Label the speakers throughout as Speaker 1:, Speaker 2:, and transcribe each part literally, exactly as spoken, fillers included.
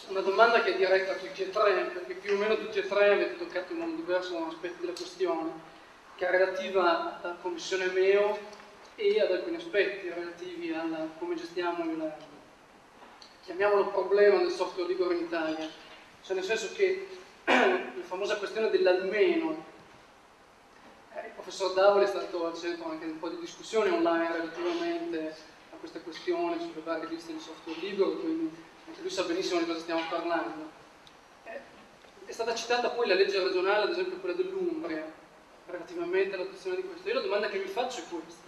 Speaker 1: una domanda che è diretta a tutti e tre, perché più o meno tutti e tre avete toccato in modo diverso aspetti della questione, che è relativa alla commissione Meo e ad alcuni aspetti relativi a come gestiamo il, chiamiamolo, problema del software libero in Italia. Cioè nel senso che la famosa questione dell'almeno, eh, il professor Davoli è stato al centro anche di un po' di discussione online relativamente a questa questione sulle varie liste di software libero, quindi anche lui sa benissimo di cosa stiamo parlando. Eh, è stata citata poi la legge regionale, ad esempio quella dell'Umbria, relativamente all'attuazione di questo. Io la domanda che mi faccio è questa: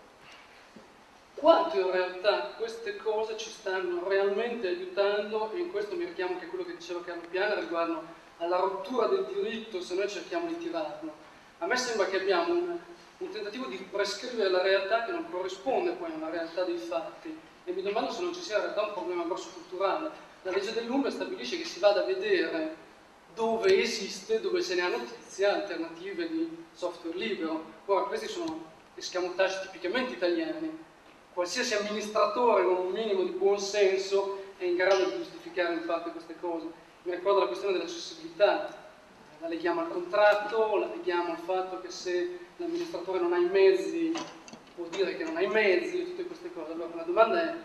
Speaker 1: quanto in realtà queste cose ci stanno realmente aiutando, e in questo mi richiamo anche a quello che diceva Carlo Piana riguardo alla rottura del diritto se noi cerchiamo di tirarlo. A me sembra che abbiamo un, un tentativo di prescrivere la realtà che non corrisponde poi a una realtà dei fatti, e mi domando se non ci sia in realtà un problema grosso culturale. La legge dell'Umbria stabilisce che si vada a vedere dove esiste, dove se ne ha notizia, alternative di software libero. Ora, questi sono escamotage tipicamente italiani. Qualsiasi amministratore con un minimo di buon senso è in grado di giustificare in parte queste cose. Mi ricordo la questione dell'accessibilità, la leghiamo al contratto, la leghiamo al fatto che se l'amministratore non ha i mezzi vuol dire che non ha i mezzi, tutte queste cose. Allora la domanda è: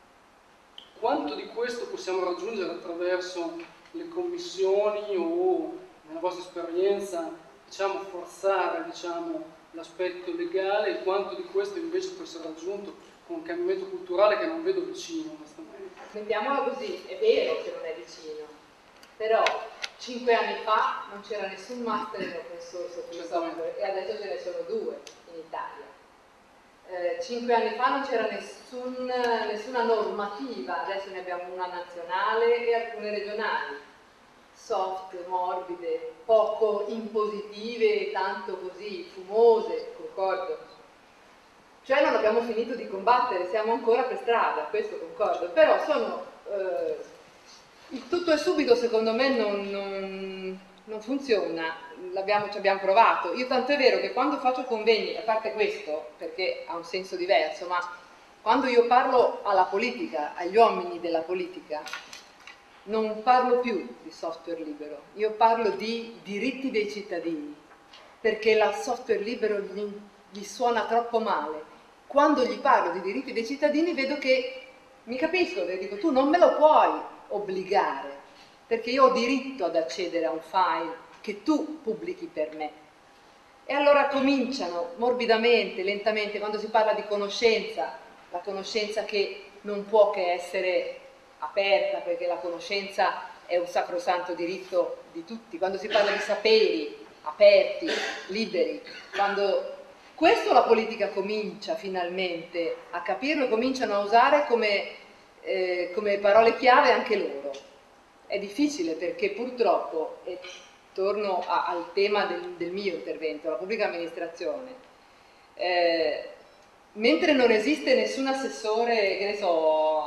Speaker 1: quanto di questo possiamo raggiungere attraverso le commissioni o, nella vostra esperienza, diciamo, forzare, diciamo, l'aspetto legale, e quanto di questo invece può essere raggiunto con un cambiamento culturale che non vedo vicino, onestamente.
Speaker 2: Mettiamola così, è vero che non è vicino, però cinque anni fa non c'era nessun master in open source sul software e adesso ce ne sono due in Italia. Eh, cinque anni fa non c'era nessun, nessuna normativa, adesso ne abbiamo una nazionale e alcune regionali, soft, morbide, poco impositive, tanto così, fumose, concordo. Cioè non abbiamo finito di combattere, siamo ancora per strada, questo concordo, però sono, eh, il tutto e subito secondo me non, non, non funziona, l'abbiamo, ci abbiamo provato. Io tanto è vero che quando faccio convegni, a parte questo, perché ha un senso diverso, ma quando io parlo alla politica, agli uomini della politica, non parlo più di software libero, io parlo di diritti dei cittadini, perché il software libero gli, gli suona troppo male. Quando gli parlo di diritti dei cittadini vedo che mi capisco, e dico: tu non me lo puoi obbligare, perché io ho diritto ad accedere a un file che tu pubblichi per me. E allora cominciano morbidamente, lentamente, quando si parla di conoscenza, la conoscenza che non può che essere aperta, perché la conoscenza è un sacrosanto diritto di tutti, quando si parla di saperi aperti, liberi, quando questo la politica comincia finalmente a capirlo, cominciano a usare come, eh, come parole chiave anche loro. È difficile perché purtroppo, e torno a, al tema del, del mio intervento, la pubblica amministrazione, eh, mentre non esiste nessun assessore, che ne so,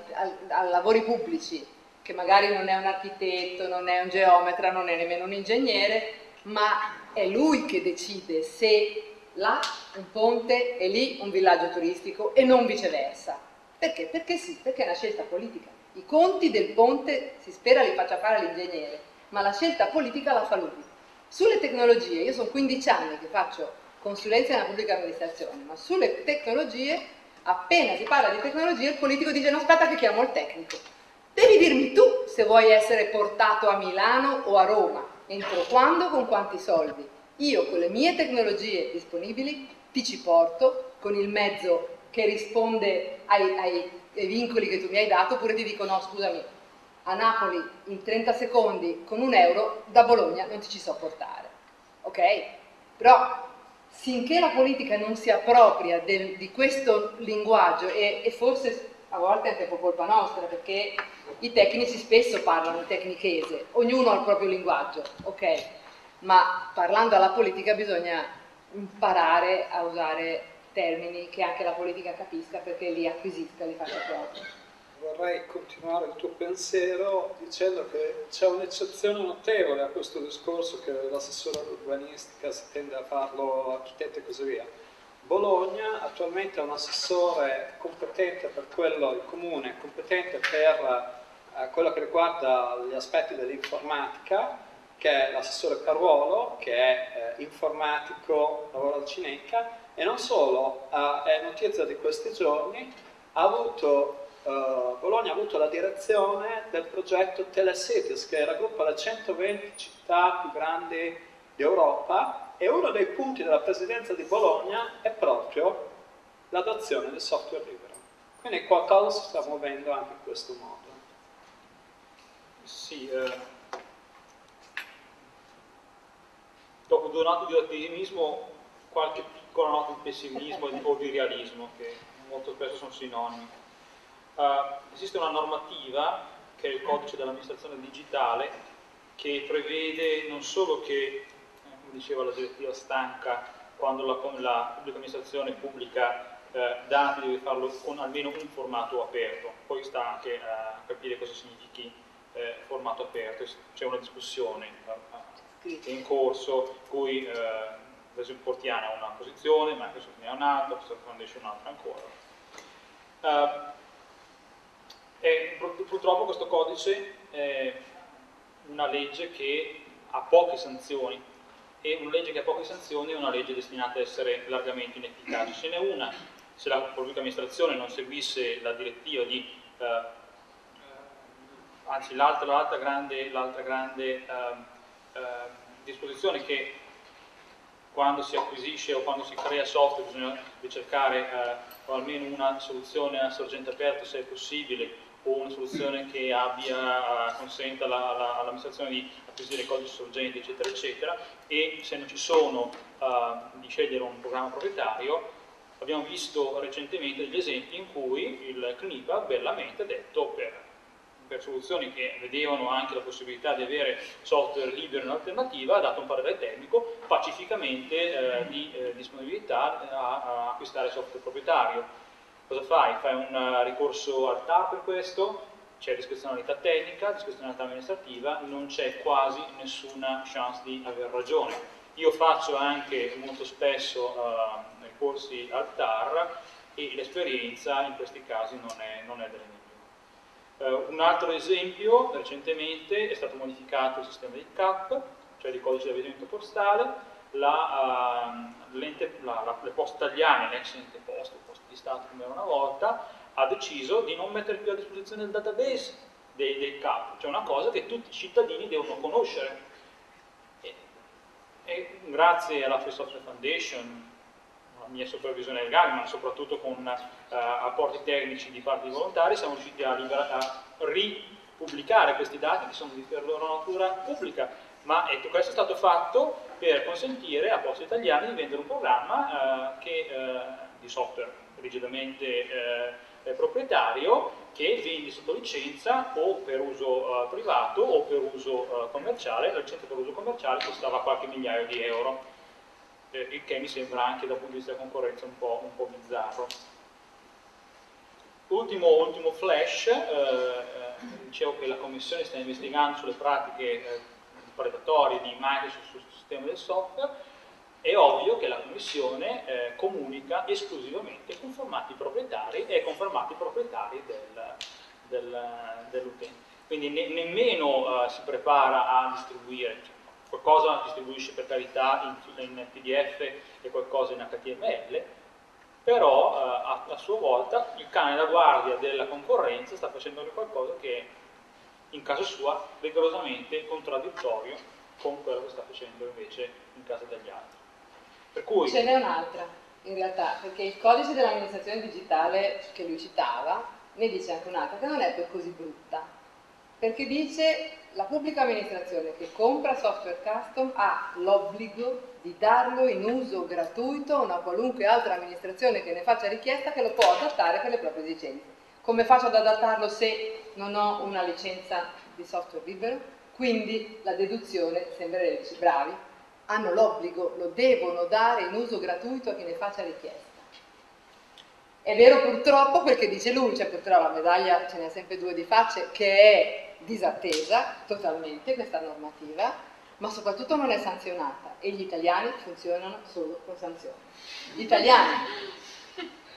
Speaker 2: a lavori pubblici, che magari non è un architetto, non è un geometra, non è nemmeno un ingegnere, ma è lui che decide se là un ponte e lì un villaggio turistico e non viceversa. Perché? Perché sì, perché è una scelta politica. I conti del ponte si spera li faccia fare l'ingegnere, ma la scelta politica la fa lui. Sulle tecnologie, io sono quindici anni che faccio consulenza nella pubblica amministrazione, ma sulle tecnologie, appena si parla di tecnologie, il politico dice: no, aspetta che chiamo il tecnico. Devi dirmi tu se vuoi essere portato a Milano o a Roma, entro quando, con quanti soldi. Io con le mie tecnologie disponibili ti ci porto con il mezzo che risponde ai, ai, ai vincoli che tu mi hai dato, oppure ti dico: no, scusami, a Napoli in trenta secondi con un euro, da Bologna non ti ci so portare. Ok? Però finché la politica non si appropria del, di questo linguaggio, e, e forse a volte anche per colpa nostra, perché i tecnici spesso parlano in tecnichese, ognuno ha il proprio linguaggio, ok? Ma parlando alla politica bisogna imparare a usare termini che anche la politica capisca, perché li acquisisca, li faccia proprio.
Speaker 3: Vorrei continuare il tuo pensiero dicendo che c'è un'eccezione notevole a questo discorso, che l'assessore all'urbanistica si tende a farlo architetto e così via. Bologna attualmente ha un assessore competente per quello, il comune, competente per eh, quello che riguarda gli aspetti dell'informatica, che è l'assessore Caruolo, che è eh, informatico, lavora al Cineca, e non solo, eh, è notizia di questi giorni, ha avuto, eh, Bologna ha avuto la direzione del progetto Telecities, che raggruppa le centoventi città più grandi d'Europa, e uno dei punti della presidenza di Bologna è proprio l'adozione del software libero. Quindi qualcosa si sta muovendo anche in questo modo.
Speaker 4: Sì, eh. Dopo due note di ottimismo, qualche piccola nota di pessimismo o di realismo, che molto spesso sono sinonimi. Uh, esiste una normativa, che è il codice dell'amministrazione digitale, che prevede non solo che, eh, come diceva la direttiva stanca, quando la, la pubblica amministrazione pubblica eh, dati deve farlo con almeno un formato aperto, poi sta anche a capire cosa significhi eh, formato aperto, c'è una discussione in corso, in cui eh, adesso Portiana ha una posizione, Microsoft ne ha un'altra, Microsoft Foundation un'altra ancora. Uh, e purtroppo questo codice è una legge che ha poche sanzioni, e una legge che ha poche sanzioni è una legge destinata a essere largamente inefficace. Ce n'è una, se la pubblica amministrazione non seguisse la direttiva di uh, uh, anzi l'altra grande, l'altra grande uh, Uh, disposizione, che quando si acquisisce o quando si crea software bisogna ricercare uh, almeno una soluzione a sorgente aperta, se è possibile, o una soluzione che abbia, uh, consenta all'amministrazione di acquisire codici sorgenti, eccetera, eccetera, e se non ci sono, uh, di scegliere un programma proprietario. Abbiamo visto recentemente degli esempi in cui il C N I P A bellamente ha detto, per per soluzioni che vedevano anche la possibilità di avere software libero in alternativa, ha dato un parere tecnico pacificamente eh, di eh, disponibilità a, a acquistare software proprietario. Cosa fai? Fai un uh, ricorso al T A R per questo, c'è discrezionalità tecnica, discrezionalità amministrativa, non c'è quasi nessuna chance di aver ragione. Io faccio anche molto spesso uh, ricorsi al T A R e l'esperienza in questi casi non è, non è delle migliori. Uh, un altro esempio, recentemente è stato modificato il sistema di C A P, cioè di codice di avviamento postale, la, uh, la, la, le poste italiane, l'ex ente poste, poste di Stato come era una volta, ha deciso di non mettere più a disposizione il database dei, dei C A P, cioè una cosa che tutti i cittadini devono conoscere. E, e grazie alla Free Software Foundation, mia supervisione legale, ma soprattutto con uh, apporti tecnici di parte di volontari, siamo riusciti a, a ripubblicare questi dati che sono di per loro natura pubblica, ma ecco, questo è stato fatto per consentire a Poste Italiane di vendere un programma uh, che, uh, di software rigidamente uh, proprietario, che vendi sotto licenza o per uso uh, privato o per uso uh, commerciale. La licenza per uso commerciale costava qualche migliaio di euro, il che mi sembra anche dal punto di vista della concorrenza un po', un po' bizzarro. Ultimo, ultimo flash, eh, eh, dicevo che la Commissione sta investigando sulle pratiche eh, predatorie di Microsoft sul sistema del software. È ovvio che la Commissione eh, comunica esclusivamente con formati proprietari e con formati proprietari del, del, dell'utente. Quindi ne, nemmeno eh, si prepara a distribuire, cioè, qualcosa distribuisce per carità in, in P D F e qualcosa in H T M L, però eh, a, a sua volta il cane da guardia della concorrenza sta facendo qualcosa che è, in casa sua, rigorosamente contraddittorio con quello che sta facendo invece in casa degli altri. Per cui...
Speaker 2: Ce n'è un'altra, in realtà, perché il codice dell'amministrazione digitale che lui citava ne dice anche un'altra, che non è per così brutta, perché dice la pubblica amministrazione che compra software custom ha l'obbligo di darlo in uso gratuito a una qualunque altra amministrazione che ne faccia richiesta, che lo può adattare per le proprie esigenze. Come faccio ad adattarlo se non ho una licenza di software libero? Quindi la deduzione, sembrerci bravi, hanno l'obbligo, lo devono dare in uso gratuito a chi ne faccia richiesta. È vero purtroppo, perché dice lui, cioè purtroppo la medaglia ce n'è sempre due di facce, che è disattesa totalmente questa normativa, ma soprattutto non è sanzionata, e gli italiani funzionano solo con sanzioni. Gli italiani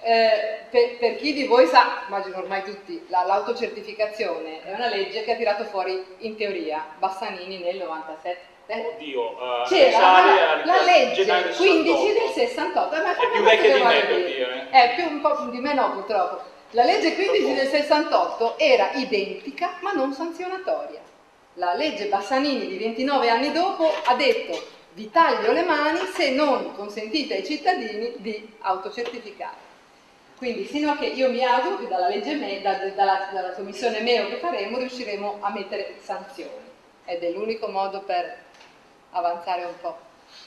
Speaker 2: Eh, per, per chi di voi sa, immagino ormai tutti, la, l'autocertificazione è una legge che ha tirato fuori, in teoria, Bassanini nel novantasette.
Speaker 4: Oddio, uh,
Speaker 2: c'era la, la legge
Speaker 4: del
Speaker 2: quindici del sessantotto, ma
Speaker 4: è più vecchia di me, per dire.
Speaker 2: È più un po' di me no, purtroppo. La legge quindici del sessantotto era identica ma non sanzionatoria. La legge Bassanini di ventinove anni dopo ha detto: vi taglio le mani se non consentite ai cittadini di autocertificare. Quindi sino a che io mi auguro che dalla legge Me, da, dalla, dalla commissione Meo che faremo, riusciremo a mettere sanzioni. Ed è l'unico modo per avanzare un po'.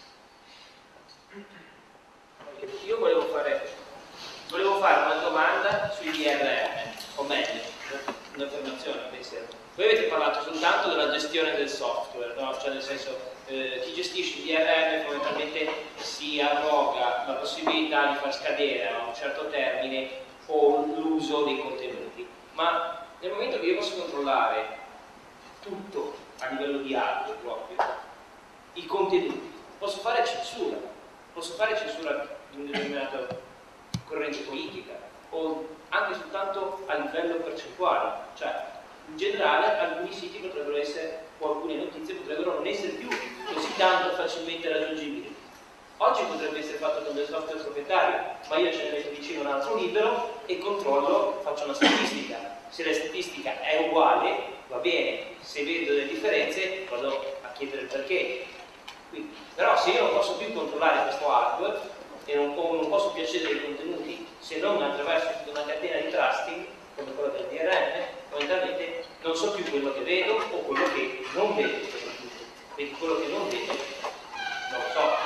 Speaker 5: Io volevo fare, volevo fare una domanda sui D R M, o meglio, un'affermazione, un pensiero. Voi avete parlato soltanto della gestione del software, no? Cioè nel senso, eh, chi gestisce il D R M fondamentalmente si arroga la possibilità di far scadere a un certo termine o l'uso dei contenuti. Ma nel momento che io posso controllare tutto a livello di hardware proprio, i contenuti, posso fare censura, posso fare censura di una determinata corrente politica o anche soltanto a livello percentuale, cioè in generale alcuni siti potrebbero essere, o alcune notizie potrebbero non essere più così tanto facilmente raggiungibili. Oggi potrebbe essere fatto con del software proprietario, ma io ce ne metto vicino un altro libro e controllo, faccio una statistica. Se la statistica è uguale, va bene, se vedo delle differenze vado a chiedere il perché. Quindi, però se io non posso più controllare questo hardware e non, non posso più accedere ai contenuti se non attraverso una catena di trusting come quella del D R M, fondamentalmente non so più quello che vedo o quello che non vedo soprattutto. Quindi quello che non vedo non lo so.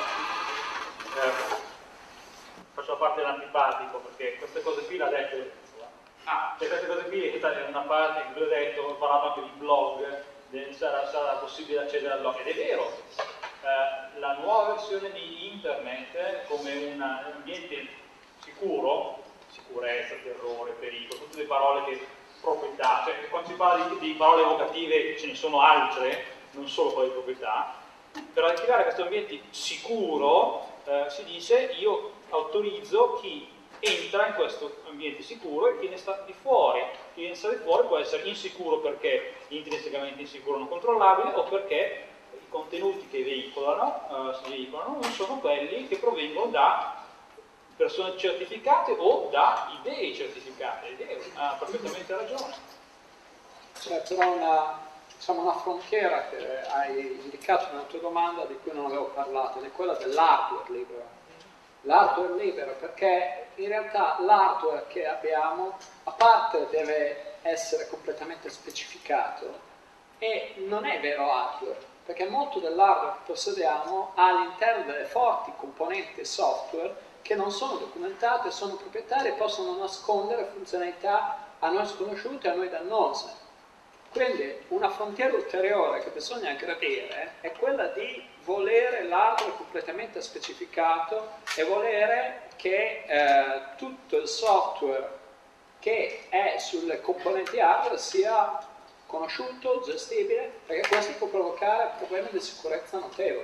Speaker 4: Eh, faccio la parte dell'antipatico perché queste cose qui l'ha detto. Ah, e queste cose qui è una parte in cui ho detto, ho parlato anche di blog, sarà, sarà possibile accedere al blog, ed è vero. Eh, la nuova versione di internet come un ambiente sicuro, sicurezza, terrore, pericolo, tutte le parole che proprietà, cioè quando si parla di, di parole evocative ce ne sono altre, non solo quelle di proprietà. Per attivare questo ambiente sicuro eh, si dice io autorizzo chi entra in questo ambiente sicuro e chi ne sta di fuori. Chi ne sta di fuori può essere insicuro perché intrinsecamente insicuro non controllabile o perché i contenuti che veicolano, uh, si veicolano non sono quelli che provengono da persone certificate o da idee certificate. Ed ha perfettamente ragione.
Speaker 3: C'è però una, diciamo, una frontiera che hai indicato nella tua domanda di cui non avevo parlato, ed è quella dell'hardware libero. L'hardware libero, perché in realtà l'hardware che abbiamo, a parte deve essere completamente specificato, e non è vero hardware, perché molto dell'hardware che possediamo ha all'interno delle forti componenti software che non sono documentate, sono proprietarie e possono nascondere funzionalità a noi sconosciute e a noi dannose. Quindi una frontiera ulteriore che bisogna aggredire è quella di volere l'hardware completamente specificato e volere che eh, tutto il software che è sulle componenti hardware sia conosciuto, gestibile, perché questo può provocare problemi di sicurezza notevoli.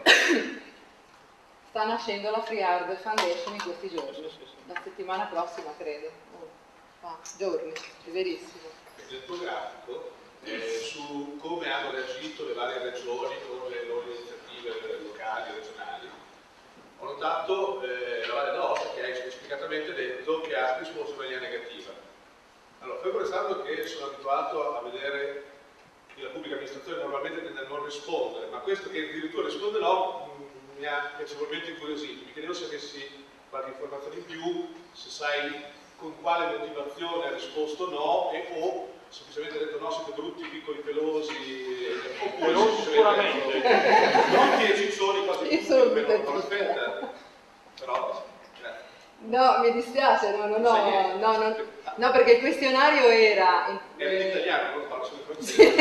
Speaker 2: Sta nascendo la Free Hardware Foundation in questi giorni, la settimana prossima credo, oh, ah, giorni, è verissimo.
Speaker 6: Nel tuo grafico eh, su come hanno reagito le varie regioni con le loro iniziative locali, regionali, ho notato eh, la Valle d'Aosta che hai specificatamente detto che ha risposto in maniera negativa. Allora, fermo restando che sono abituato a vedere che la pubblica amministrazione normalmente tende a non rispondere, ma questo che addirittura risponde no mh, mi ha piacevolmente incuriosito. Mi chiedevo se avessi qualche informazione in più, se sai con quale motivazione ha risposto no e o semplicemente ha detto no, siete brutti, piccoli, pelosi, oppure
Speaker 4: non sicuramente
Speaker 6: brutti e ciccioni quasi tutti,
Speaker 2: sono
Speaker 6: però non aspetta, però cioè.
Speaker 2: No, mi dispiace, no, no, no, no, no, no, perché il questionario era...
Speaker 6: Era in italiano, non parlo solo in francese.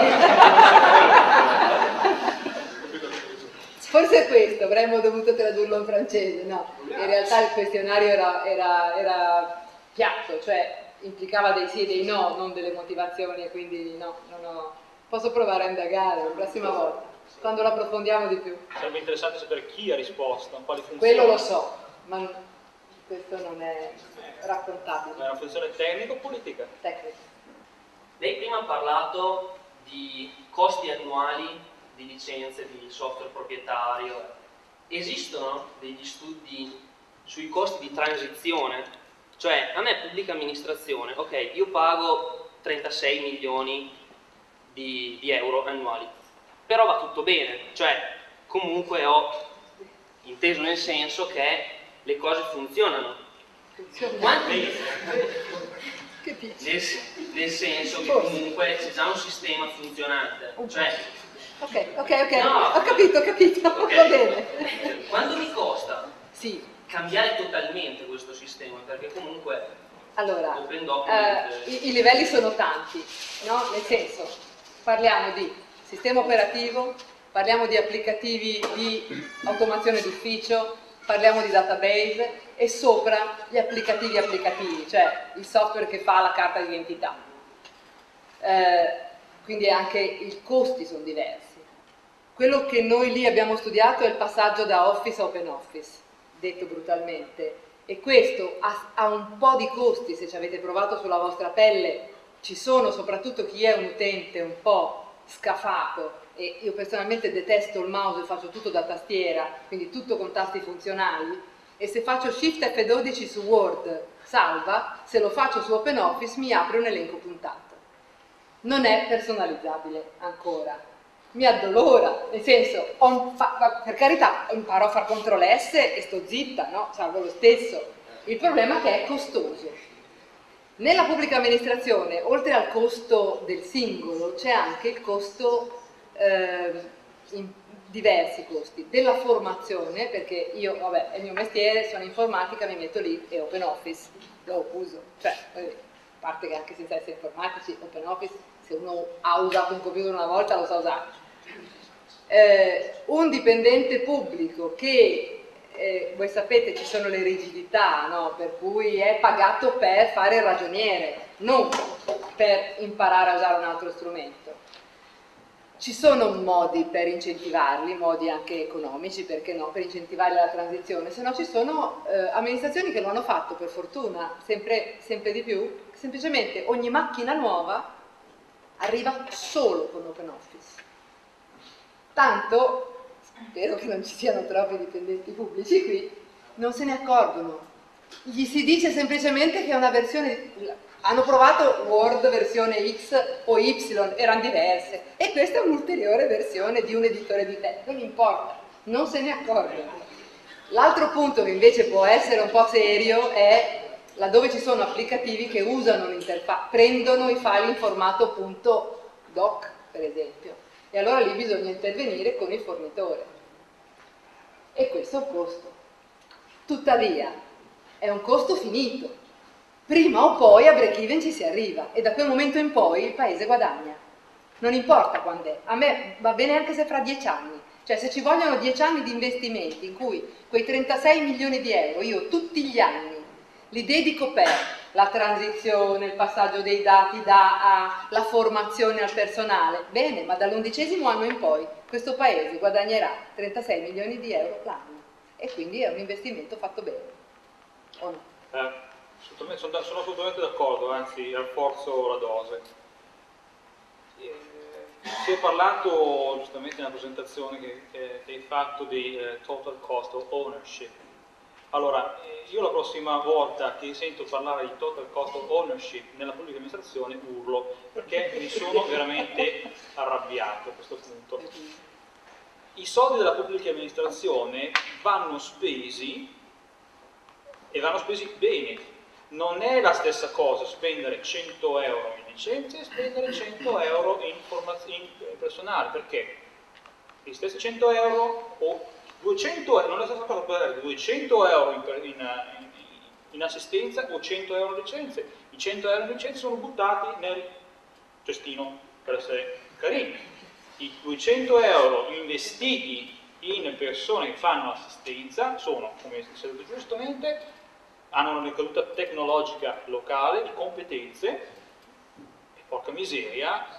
Speaker 2: Forse è questo, avremmo dovuto tradurlo in francese, no, in realtà il questionario era, era, era piatto, cioè implicava dei sì e dei no, non delle motivazioni, e quindi no, non ho... posso provare a indagare la prossima volta, quando lo approfondiamo di più.
Speaker 4: Sarebbe interessante sapere chi ha risposto, a quali funzioni.
Speaker 2: Quello lo so, ma questo non è raccontabile.
Speaker 4: È una funzione tecnico-politica.
Speaker 2: Tecnica.
Speaker 5: Lei prima ha parlato di costi annuali di licenze di software proprietario. Esistono degli studi sui costi di transizione? Cioè, a me pubblica amministrazione, ok, io pago trentasei milioni di, di euro annuali, però va tutto bene, cioè comunque ho inteso nel senso che le cose funzionano. Quanti? Nel, nel senso che comunque c'è già un sistema funzionante, cioè,
Speaker 2: ok, ok, ok,
Speaker 5: no,
Speaker 2: ho capito, ho capito,
Speaker 5: okay.
Speaker 2: Va bene.
Speaker 5: Quanto mi costa
Speaker 2: sì.
Speaker 5: cambiare totalmente questo sistema? Perché comunque
Speaker 2: allora,
Speaker 5: open document,
Speaker 2: eh, i, i livelli sono tanti, no? Nel senso, parliamo di sistema operativo, parliamo di applicativi di automazione d'ufficio, parliamo di database e sopra gli applicativi applicativi, cioè il software che fa la carta d'identità. Eh, quindi anche i costi sono diversi. Quello che noi lì abbiamo studiato è il passaggio da Office a Open Office, detto brutalmente, e questo ha, ha un po' di costi, se ci avete provato sulla vostra pelle, ci sono, soprattutto chi è un utente un po' scafato, e io personalmente detesto il mouse e faccio tutto da tastiera, quindi tutto con tasti funzionali, e se faccio Shift F dodici su Word salva, se lo faccio su Open Office mi apre un elenco puntato. Non è personalizzabile ancora. Mi addolora, nel senso, ho un per carità, imparo a fare control S e sto zitta, no? Salvo lo stesso. Il problema è che è costoso. Nella pubblica amministrazione, oltre al costo del singolo, c'è anche il costo, eh, in diversi costi, della formazione, perché io, vabbè, è il mio mestiere, sono informatica, mi metto lì e Open Office lo uso. Cioè, a parte che anche senza essere informatici, Open Office, se uno ha usato un computer una volta lo sa usare. Eh, un dipendente pubblico che, eh, voi sapete, ci sono le rigidità, no? Per cui è pagato per fare il ragioniere, non per imparare a usare un altro strumento. Ci sono modi per incentivarli, modi anche economici, perché no, per incentivare la transizione, se no ci sono eh, amministrazioni che lo hanno fatto, per fortuna, sempre, sempre di più, semplicemente ogni macchina nuova arriva solo con Open Office. Tanto, spero che non ci siano troppi dipendenti pubblici qui, non se ne accorgono. Gli si dice semplicemente che è una versione, hanno provato Word versione X o Y, erano diverse, e questa è un'ulteriore versione di un editore di testo, non importa, non se ne accorgono. L'altro punto che invece può essere un po' serio è laddove ci sono applicativi che usano l'interfaccia, prendono i file in formato .doc, per esempio, e allora lì bisogna intervenire con il fornitore. E questo è un costo. Tuttavia, è un costo finito. Prima o poi a break even ci si arriva, e da quel momento in poi il paese guadagna. Non importa quando è. A me va bene anche se fra dieci anni. Cioè, se ci vogliono dieci anni di investimenti in cui quei trentasei milioni di euro io tutti gli anni li dedico per la transizione, il passaggio dei dati da A, la formazione al personale, bene, ma dall'undicesimo anno in poi questo paese guadagnerà trentasei milioni di euro l'anno, e quindi è un investimento fatto bene, o no?
Speaker 4: Eh, sono, sono assolutamente d'accordo, anzi rafforzo la dose. Eh, si è parlato giustamente nella presentazione che, che, che hai fatto di eh, total cost of ownership. Allora, io la prossima volta che sento parlare di total cost of ownership nella pubblica amministrazione urlo, perché mi sono veramente arrabbiato a questo punto. I soldi della pubblica amministrazione vanno spesi, e vanno spesi bene. Non è la stessa cosa spendere cento euro in licenze e spendere cento euro in, in personale, perché gli stessi cento euro o duecento euro, non è la stessa cosa per duecento euro in, in, in, in assistenza o cento euro in licenze. I cento euro in licenze sono buttati nel cestino, per essere carini. I duecento euro investiti in persone che fanno assistenza sono, come si è detto giustamente, hanno una ricaduta tecnologica locale, di competenze, e porca miseria,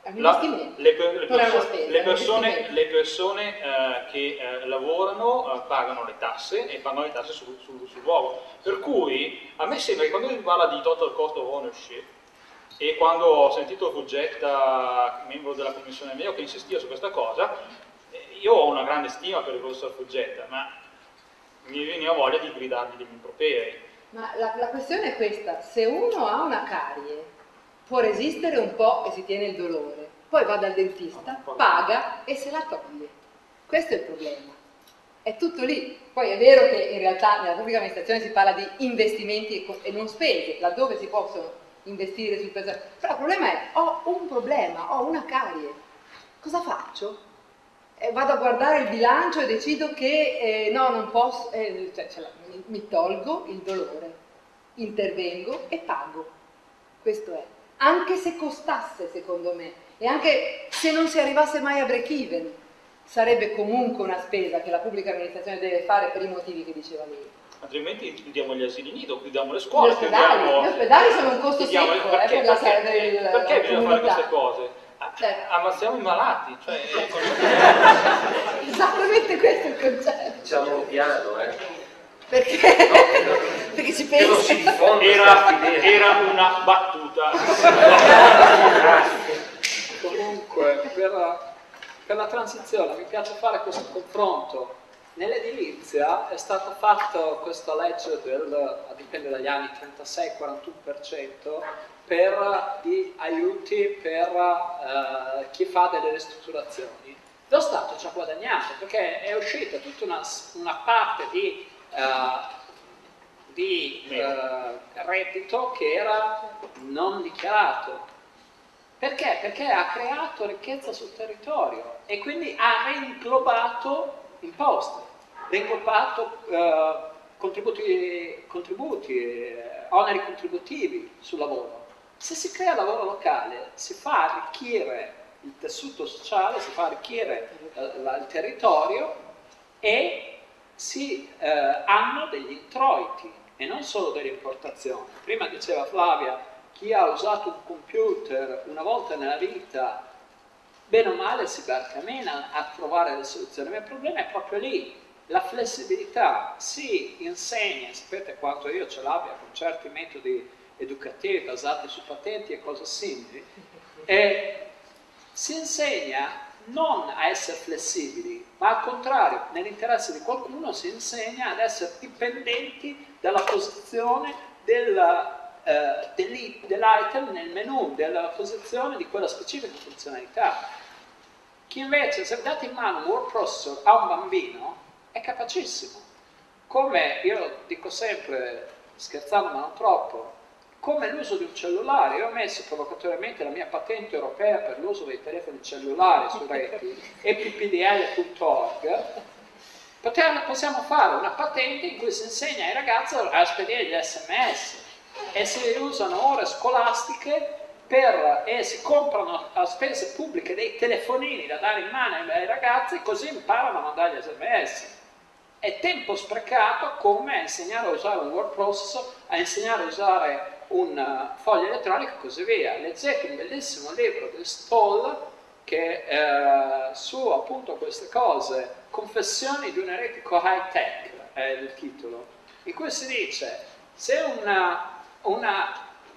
Speaker 4: La, le, per, le, perso
Speaker 2: spesa,
Speaker 4: le persone, le persone eh, che eh, lavorano eh, pagano le tasse e pagano le tasse sul, sul, sul luogo. Per cui a me sembra che quando si parla di total cost of ownership, e quando ho sentito Fuggetta, membro della commissione mia, che insistiva su questa cosa, io ho una grande stima per il professor Fuggetta, ma mi veniva voglia di gridargli degli improperi.
Speaker 2: Ma la, la questione è questa: se uno ha una carie, può resistere un po' e si tiene il dolore, poi va dal dentista, paga e se la toglie. Questo è il problema. È tutto lì. Poi è vero che in realtà nella pubblica amministrazione si parla di investimenti e non spese, laddove si possono investire sul personale. Però il problema è: ho un problema, ho una carie. Cosa faccio? Eh, vado a guardare il bilancio e decido che eh, no, non posso, eh, cioè, cioè, mi, mi tolgo il dolore, intervengo e pago. Questo è. Anche se costasse, secondo me, e anche se non si arrivasse mai a break even, sarebbe comunque una spesa che la pubblica amministrazione deve fare per i motivi che diceva lei.
Speaker 4: Altrimenti chiudiamo gli asili nido, chiudiamo le scuole,
Speaker 2: Gli ospedali,
Speaker 4: chiudiamo...
Speaker 2: gli ospedali sono un costo
Speaker 4: chiudiamo...
Speaker 2: secco
Speaker 4: perché,
Speaker 2: eh, per la
Speaker 4: perché,
Speaker 2: del,
Speaker 4: perché, perché bisogna
Speaker 2: comunità.
Speaker 4: fare queste cose?
Speaker 2: Certo.
Speaker 4: Ammazziamo i malati, cioè...
Speaker 2: Esattamente questo è il concetto.
Speaker 7: Diciamo piano, eh.
Speaker 2: Perché? No, perché ci penso.
Speaker 4: Era, era una battuta.
Speaker 3: Comunque, per, per la transizione mi piace fare questo confronto. Nell'edilizia è stata fatta questa legge del, dipende dagli anni, trentasei quarantuno per cento per di aiuti per uh, chi fa delle ristrutturazioni. Lo Stato ci ha guadagnato perché è uscita tutta una, una parte di, uh, di uh, reddito che era non dichiarato. Perché? Perché ha creato ricchezza sul territorio e quindi ha reinglobato imposte, reinglobato uh, contributi, contributi eh, oneri contributivi sul lavoro. Se si crea lavoro locale, si fa arricchire il tessuto sociale, si fa arricchire eh, il territorio e si eh, hanno degli introiti e non solo delle importazioni. Prima diceva Flavia, chi ha usato un computer una volta nella vita, bene o male si barcamena a trovare le soluzioni, ma il problema è proprio lì. La flessibilità si insegna, sapete quanto io ce l'abbia con certi metodi educativi basati su patenti e cose simili, e si insegna non a essere flessibili, ma al contrario, nell'interesse di qualcuno si insegna ad essere dipendenti dalla posizione della, eh, dell'item nel menu, della posizione di quella specifica funzionalità. Chi invece, se date in mano un word processor a un bambino, è capacissimo. Come io dico sempre, scherzando ma non troppo, come l'uso di un cellulare. Io ho messo provocatoriamente la mia patente europea per l'uso dei telefoni cellulari su reti, e p p d l punto org. Possiamo fare una patente in cui si insegna ai ragazzi a spedire gli sms e si usano ore scolastiche per, e si comprano a spese pubbliche dei telefonini da dare in mano ai ragazzi, così imparano a mandare gli sms. È tempo sprecato come a insegnare a usare un word processor, a insegnare a usare un foglio elettronico e così via. Leggete un bellissimo libro del Stoll che eh, su appunto queste cose, Confessioni di un eretico high tech è il titolo, in cui si dice: se una, una,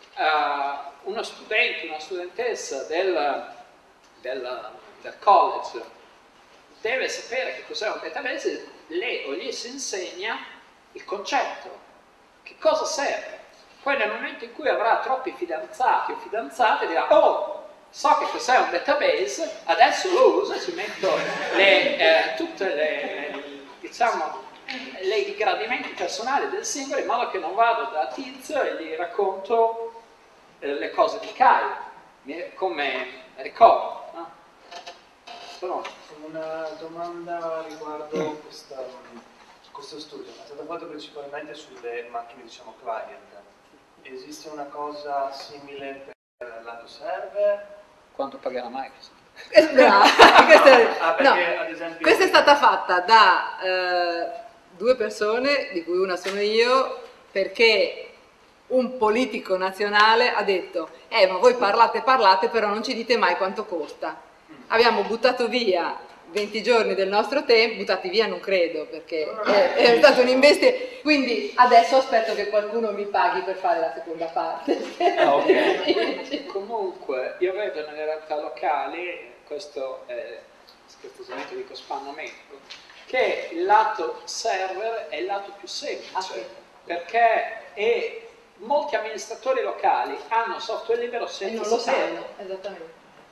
Speaker 3: uh, uno studente, una studentessa del, del, del college deve sapere che cos'è un database, le o gli si insegna il concetto, che cosa serve. Poi nel momento in cui avrà troppi fidanzati o fidanzate dirà: oh, so che cos'è un database, adesso lo uso e ci metto le, eh, tutte le, diciamo, le, i gradimenti personali del singolo, in modo che non vado da Tizio e gli racconto eh, le cose di Caio, come ricordo. No? Sono...
Speaker 8: Una domanda riguardo questa, questo studio, è stato fatto principalmente sulle macchine, diciamo, client. Esiste una cosa simile per il lato server?
Speaker 3: Quanto pagherà Microsoft?
Speaker 2: Brava. questa, è,
Speaker 8: ah, perché, no, ad esempio...
Speaker 2: questa è stata fatta da eh, due persone, di cui una sono io, perché un politico nazionale ha detto eh ma voi parlate parlate però non ci dite mai quanto costa. Abbiamo buttato via venti giorni del nostro tempo, buttati via non credo perché è, è stato un investimento, quindi adesso aspetto che qualcuno mi paghi per fare la seconda parte.
Speaker 3: Ah, okay. Comunque io vedo nelle realtà locali, questo è scherzosamente dico spannamento, che il lato server è il lato più semplice,
Speaker 2: ah, sì.
Speaker 3: perché è, molti amministratori locali hanno software libero senza
Speaker 2: e non lo
Speaker 3: saperlo.
Speaker 2: sanno, esattamente.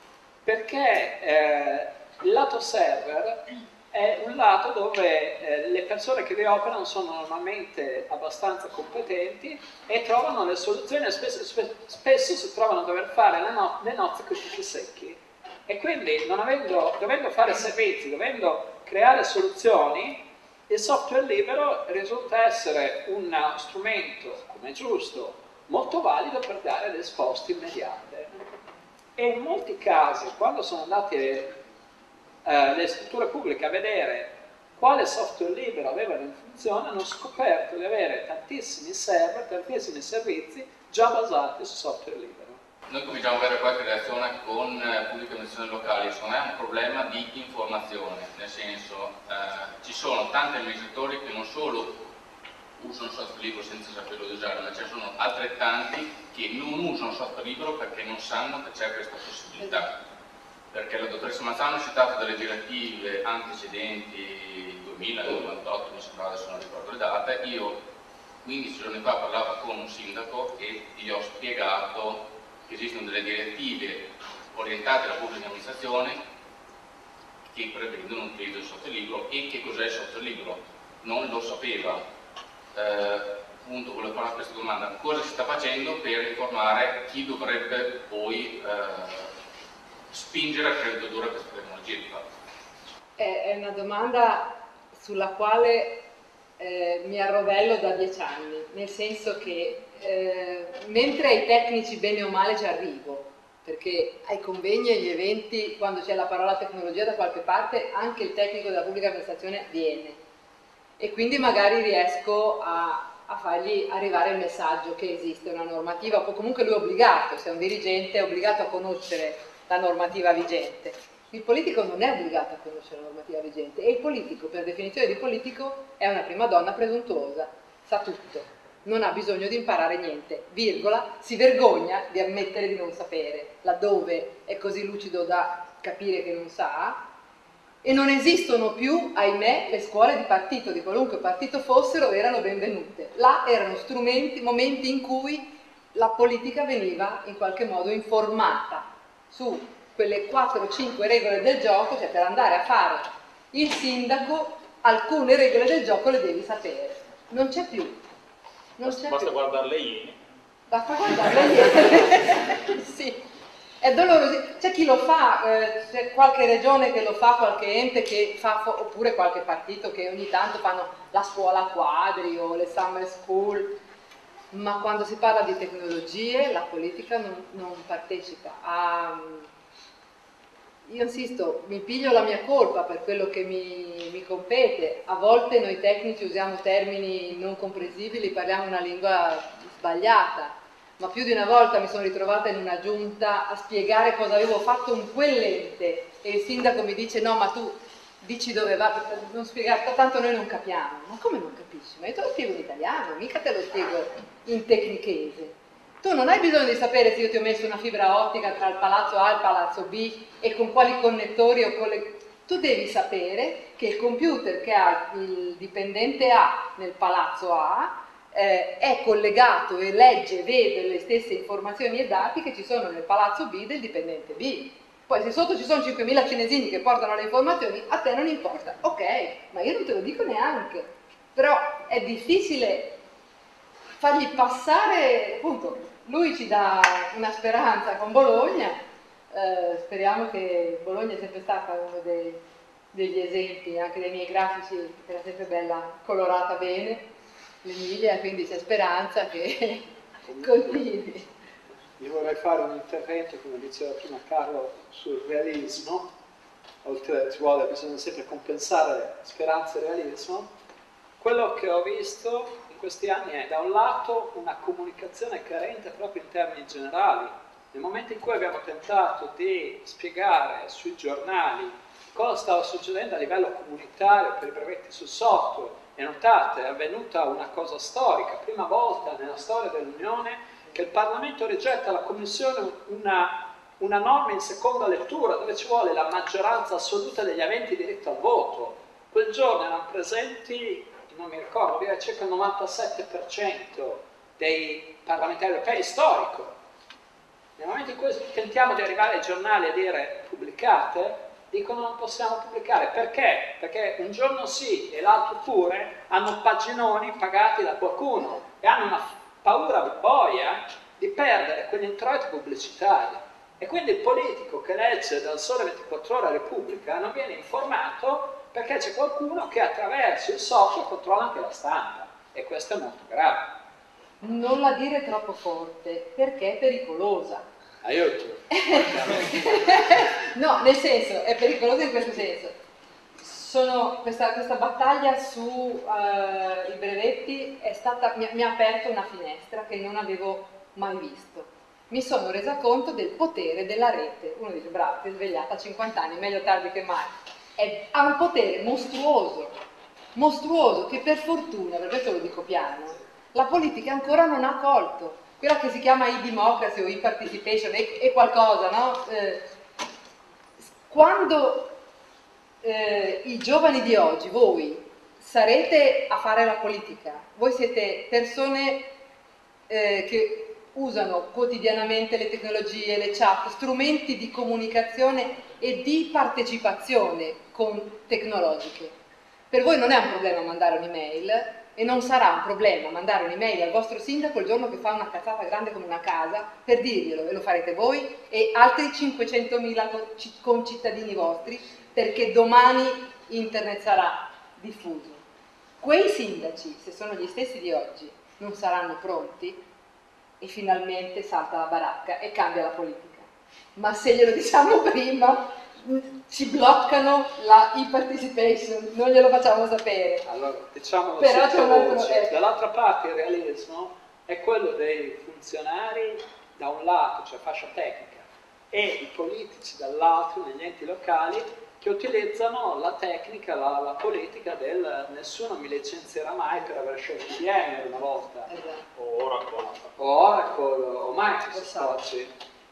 Speaker 3: Perché eh, il lato server è un lato dove eh, le persone che vi operano sono normalmente abbastanza competenti e trovano le soluzioni e spesso, spe, spesso si trovano a dover fare le, no, le nozze con i fichi secchi. E quindi, non avendo, dovendo fare servizi, dovendo creare soluzioni, il software libero risulta essere uno strumento, come è giusto, molto valido per dare risposte immediate. E in molti casi, quando sono andate eh, le strutture pubbliche a vedere quale software libero avevano in funzione, hanno scoperto di avere tantissimi server, tantissimi servizi già basati su software libero.
Speaker 7: Noi cominciamo ad avere qualche relazione con eh, pubbliche amministrazioni locali, secondo me è un problema di informazione, nel senso eh, ci sono tanti amministratori che non solo usano software libero senza saperlo usare, ma ci sono altrettanti che non usano software libero perché non sanno che c'è questa possibilità. Perché la dottoressa Mazzano ha citato delle direttive antecedenti duemila novantotto, mi sembrava, adesso non ricordo le date. Io quindici giorni fa parlavo con un sindaco e gli ho spiegato che esistono delle direttive orientate alla pubblica amministrazione che prevedono l'utilizzo del software libero e che cos'è il software libero. Non lo sapeva. Eh, appunto volevo fare questa domanda: cosa si sta facendo per informare chi dovrebbe poi eh, spingere a introdurre questa tecnologia di fatto?
Speaker 2: È, è una domanda sulla quale eh, mi arrovello da dieci anni, nel senso che eh, mentre ai tecnici bene o male ci arrivo, perché ai convegni e agli eventi, quando c'è la parola tecnologia da qualche parte, anche il tecnico della pubblica amministrazione viene. E quindi magari riesco a, a fargli arrivare il messaggio che esiste una normativa, o comunque lui è obbligato, se è un dirigente è obbligato a conoscere la normativa vigente. Il politico non è obbligato a conoscere la normativa vigente e il politico, per definizione di politico, è una prima donna presuntuosa, sa tutto, non ha bisogno di imparare niente, virgola, si vergogna di ammettere di non sapere, laddove è così lucido da capire che non sa. E non esistono più, ahimè, le scuole di partito, di qualunque partito fossero, erano benvenute. Là erano strumenti, momenti in cui la politica veniva in qualche modo informata su quelle quattro o cinque regole del gioco, cioè per andare a fare il sindaco, alcune regole del gioco le devi sapere. Non c'è più. Non
Speaker 4: Basta,
Speaker 2: c'è
Speaker 4: basta
Speaker 2: più.
Speaker 4: guardare le Iene.
Speaker 2: Basta guardare le Iene. Sì. È doloroso, c'è chi lo fa, eh, c'è qualche regione che lo fa, qualche ente che fa, oppure qualche partito che ogni tanto fanno la scuola quadri o le summer school, ma quando si parla di tecnologie la politica non, non partecipa. Ah, io insisto, mi piglio la mia colpa per quello che mi, mi compete, a volte noi tecnici usiamo termini non comprensibili, parliamo una lingua sbagliata. Ma più di una volta mi sono ritrovata in una giunta a spiegare cosa avevo fatto in quell'ente e il sindaco mi dice no ma tu dici dove va, per non spiegare, tanto noi non capiamo. Ma come non capisci? Ma io te lo spiego in italiano, mica te lo spiego in tecnichese. Tu non hai bisogno di sapere se io ti ho messo una fibra ottica tra il palazzo A e il palazzo B e con quali connettori o con le... Tu devi sapere che il computer che ha il dipendente A nel palazzo A Eh, è collegato e legge, vede le stesse informazioni e dati che ci sono nel palazzo B del dipendente B. Poi se sotto ci sono cinquemila cinesini che portano le informazioni, a te non importa. Ok, ma io non te lo dico neanche. Però è difficile fargli passare, appunto, lui ci dà una speranza con Bologna, eh, speriamo che Bologna è sempre stata uno dei, degli esempi, anche dei miei grafici, era sempre bella, colorata bene, l'Emilia, quindi c'è speranza che continui.
Speaker 3: Io vorrei fare un intervento, come diceva prima Carlo, sul realismo. Oltre ci vuole, bisogna sempre compensare speranza e realismo. Quello che ho visto in questi anni è da un lato una comunicazione carente proprio in termini generali. Nel momento in cui abbiamo tentato di spiegare sui giornali cosa stava succedendo a livello comunitario per i brevetti sul software, e notate, è avvenuta una cosa storica, prima volta nella storia dell'Unione che il Parlamento rigetta alla Commissione una, una norma in seconda lettura dove ci vuole la maggioranza assoluta degli aventi diritto al voto. Quel giorno erano presenti, non mi ricordo, direi circa il novantasette per cento dei parlamentari europei, storico. Nel momento in cui tentiamo di arrivare ai giornali e dire pubblicate, dicono non possiamo pubblicare. Perché? Perché un giorno sì e l'altro pure hanno paginoni pagati da qualcuno e hanno una paura boia di perdere quegli introiti pubblicitari. E quindi il politico che legge dal Sole ventiquattro Ore Repubblica non viene informato perché c'è qualcuno che attraverso il software controlla anche la stampa. E questo è molto grave.
Speaker 2: Non la dire troppo forte, perché è pericolosa.
Speaker 3: Aiuto.
Speaker 2: No, nel senso, è pericolosa in questo senso. Sono, questa, questa battaglia sui uh, brevetti è stata, mi, mi ha aperto una finestra che non avevo mai visto. Mi sono resa conto del potere della rete. Uno dice, bravo, ti è svegliata a cinquanta anni, meglio tardi che mai. È, ha un potere mostruoso, mostruoso, che per fortuna, per questo lo dico piano, la politica ancora non ha colto. Quella che si chiama e-democracy o e-participation è, è qualcosa, no? Eh, quando eh, i giovani di oggi, voi, sarete a fare la politica, voi siete persone eh, che usano quotidianamente le tecnologie, le chat, strumenti di comunicazione e di partecipazione con tecnologiche. Per voi non è un problema mandare un'email, e non sarà un problema mandare un'email al vostro sindaco il giorno che fa una cazzata grande come una casa per dirglielo, e lo farete voi e altri cinquecentomila concittadini vostri, perché domani internet sarà diffuso. Quei sindaci, se sono gli stessi di oggi, non saranno pronti e finalmente salta la baracca e cambia la politica. Ma se glielo diciamo prima, ci bloccano la e-participation, non glielo facciamo sapere.
Speaker 3: Allora, diciamolo
Speaker 2: Però c'è un altro,
Speaker 3: voce.
Speaker 2: eh.
Speaker 3: Dall'altra parte il realismo è quello dei funzionari da un lato, cioè fascia tecnica, e i politici dall'altro, negli enti locali, che utilizzano la tecnica, la, la politica del nessuno mi licenzierà mai per aver scelto I B M una volta,
Speaker 2: Esatto.
Speaker 4: O Oracle.
Speaker 3: o Oracle, o Microsoft oggi.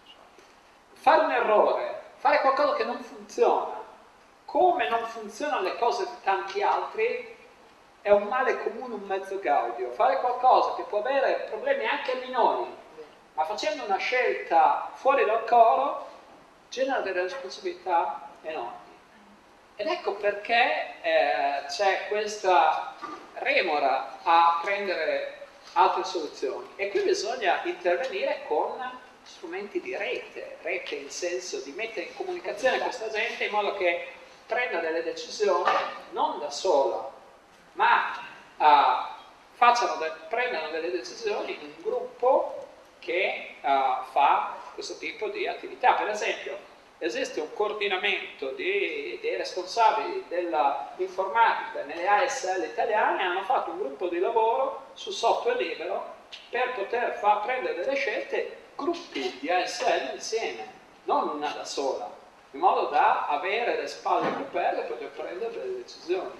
Speaker 3: Fare un errore, fare qualcosa che non funziona, come non funzionano le cose di tanti altri, è un male comune, un mezzo gaudio. Fare qualcosa che può avere problemi anche minori, ma facendo una scelta fuori dal coro, genera delle responsabilità enormi. Ed ecco perché eh, c'è questa remora a prendere altre soluzioni. E qui bisogna intervenire con strumenti di rete, rete in senso di mettere in comunicazione questa gente in modo che prenda delle decisioni non da sola, ma uh, facciano de- prendano delle decisioni in un gruppo che uh, fa questo tipo di attività. Per esempio, esiste un coordinamento di, dei responsabili dell'informatica nelle A S L italiane, hanno fatto un gruppo di lavoro su software libero per poter far prendere delle scelte gruppi di A S L insieme, non una da sola, in modo da avere le spalle coperte per poter prendere delle decisioni.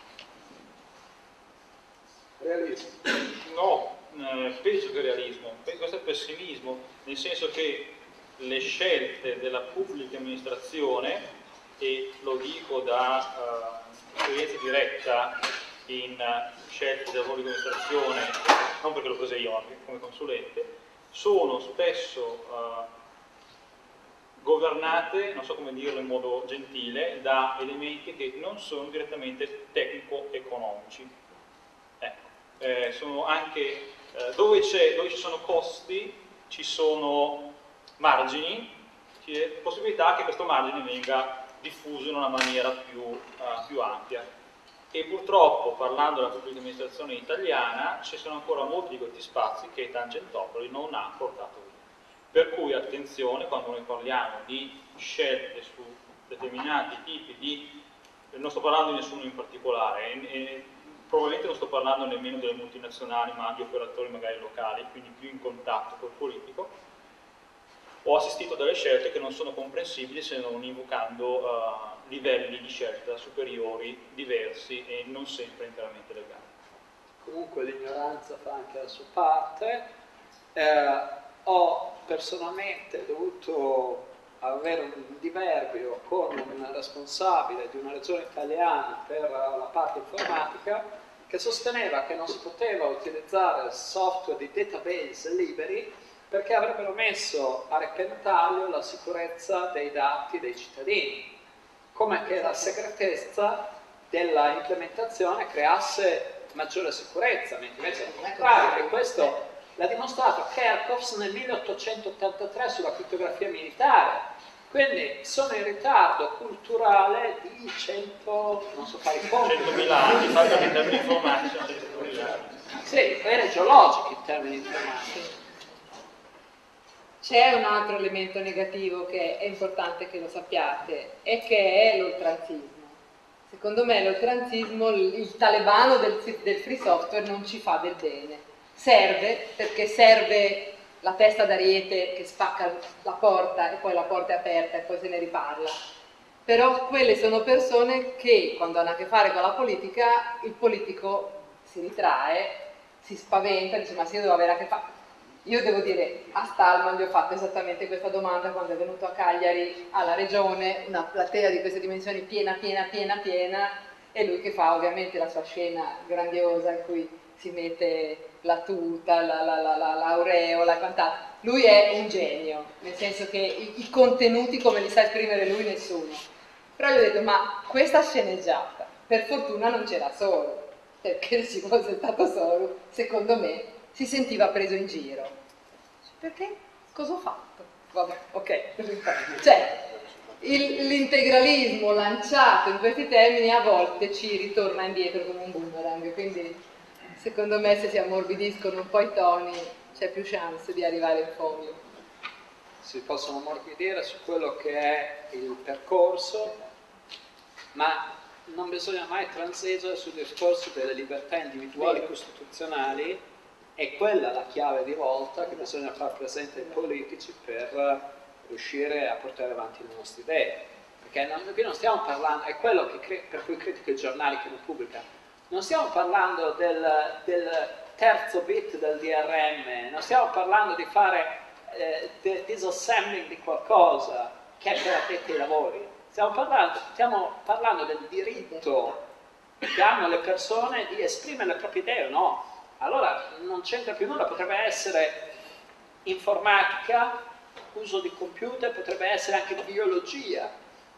Speaker 3: Realismo.
Speaker 4: No, eh, peggio che realismo, questo è pessimismo, nel senso che le scelte della pubblica amministrazione, e lo dico da uh, esperienza diretta in uh, scelte della pubblica amministrazione, non perché l'ho presa io, anche come consulente, sono spesso uh, governate, non so come dirlo in modo gentile, da elementi che non sono direttamente tecnico-economici. Ecco, eh, sono anche eh, dove, c'è, dove ci sono costi, ci sono margini, c'è possibilità che questo margine venga diffuso in una maniera più, uh, più ampia. E purtroppo, parlando della pubblica amministrazione italiana, ci sono ancora molti di questi spazi che Tangentopoli non ha portato via. Per cui attenzione quando noi parliamo di scelte su determinati tipi di, non sto parlando di nessuno in particolare, e, e probabilmente non sto parlando nemmeno delle multinazionali, ma di operatori magari locali, quindi più in contatto col politico, ho assistito a delle scelte che non sono comprensibili se non invocando uh, livelli di scelta superiori, diversi e non sempre interamente legali.
Speaker 3: Comunque l'ignoranza fa anche la sua parte. Eh, ho personalmente dovuto avere un diverbio con un responsabile di una regione italiana per la parte informatica che sosteneva che non si poteva utilizzare software di database liberi perché avrebbero messo a repentaglio la sicurezza dei dati dei cittadini, come che la segretezza della implementazione creasse maggiore sicurezza, mentre invece al contrario, e questo l'ha dimostrato Kerckhoffs nel milleottocentottantatré sulla crittografia militare. Quindi sono in ritardo culturale di cento, non so fare i conti.
Speaker 4: centomila anni, fatto in termini informatici, centomila anni.
Speaker 3: Sì, era geologico in termini informatici.
Speaker 2: C'è un altro elemento negativo che è importante che lo sappiate, e che è l'oltranzismo. Secondo me l'oltranzismo, il talebano del, del free software non ci fa del bene. Serve perché serve la testa d'ariete che spacca la porta e poi la porta è aperta e poi se ne riparla. Però quelle sono persone che quando hanno a che fare con la politica, il politico si ritrae, si spaventa, dice ma se io devo avere a che fare... Io devo dire, a Stallman gli ho fatto esattamente questa domanda quando è venuto a Cagliari alla regione, una platea di queste dimensioni piena, piena, piena, piena, e lui che fa ovviamente la sua scena grandiosa in cui si mette la tuta, la, la, la, la, l'aureola e quant'altro. Lui è un genio, nel senso che i, i contenuti come li sa esprimere lui nessuno. Però gli ho detto, ma questa sceneggiata, per fortuna non c'era solo, perché se ci fosse stato solo, secondo me, si sentiva preso in giro. Perché? Cosa ho fatto? Vabbè, ok. Cioè, il, l'integralismo lanciato in questi termini a volte ci ritorna indietro come un boomerang, quindi secondo me se si ammorbidiscono un po' i toni c'è più chance di arrivare in fondo.
Speaker 3: Si possono ammorbidire su quello che è il percorso, ma non bisogna mai transigere sul discorso delle libertà individuali e costituzionali. È quella la chiave di volta che bisogna far presente ai politici per riuscire a portare avanti le nostre idee. Perché non, qui non stiamo parlando, è quello che, per cui critico i giornali che non pubblicano, non stiamo parlando del, del terzo bit del D R M, non stiamo parlando di fare eh, de, disassembling di qualcosa che è per addetti ai lavori. Stiamo parlando, stiamo parlando del diritto che hanno le persone di esprimere le proprie idee o no. Allora non c'entra più nulla, potrebbe essere informatica, uso di computer, potrebbe essere anche biologia.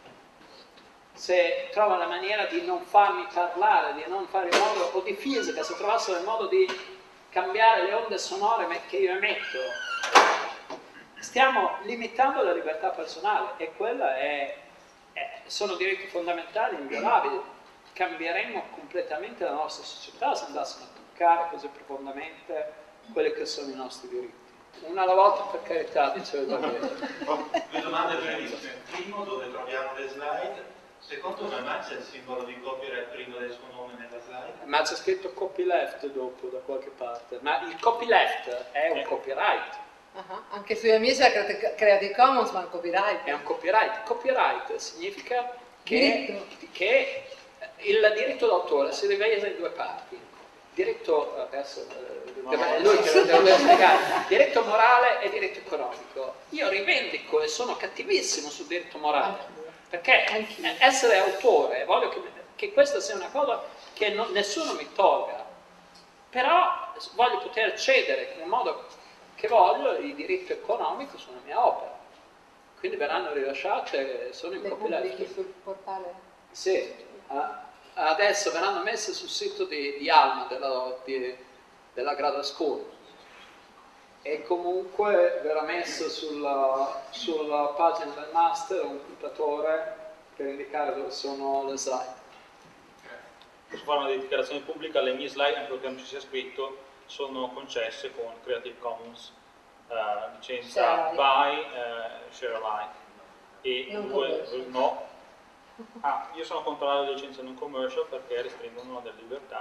Speaker 3: Se trova la maniera di non farmi parlare, di non fare in modo, o di fisica, se trovassero il modo di cambiare le onde sonore che io emetto, stiamo limitando la libertà personale e quella è, è, sono diritti fondamentali, inviolabili. Cambieremmo completamente la nostra società se andassimo a così profondamente quelli che sono i nostri diritti. Una alla volta, per carità, dicevo Daniele.
Speaker 9: Due domande brevissime. Primo, dove troviamo le slide? Secondo, come mai c'è il simbolo di copyright prima del suo nome nella slide?
Speaker 3: Ma c'è scritto copyleft dopo, da qualche parte. Ma il copyleft è un copyright.
Speaker 2: Uh-huh. Anche sui amici c'è Creative Commons, ma il copyright.
Speaker 3: È un copyright. Copyright significa che, che il diritto d'autore si divide in due parti. Diritto, adesso è lui che lo deve spiegare, diritto morale e diritto economico. Io rivendico e sono cattivissimo sul diritto morale, perché essere autore, voglio che, che questa sia una cosa che non, nessuno mi tolga, però voglio poter cedere nel modo che voglio il diritto economico sulla mia opera, quindi verranno rilasciate, sono in copyleft.
Speaker 2: Sul portale?
Speaker 3: Sì. Ah. Adesso verranno messe sul sito di, di Alma della, di, della Graduate School e comunque verrà messo sulla, sulla pagina del master un puntatore per indicare dove sono le slide.
Speaker 4: Posso fare una dichiarazione pubblica, le mie slide, anche perché non ci sia scritto, sono concesse con Creative Commons, uh, licenza by uh, share alike e
Speaker 2: non
Speaker 4: due, no. Ah, io sono contrario alle licenze non commercial perché restringono delle libertà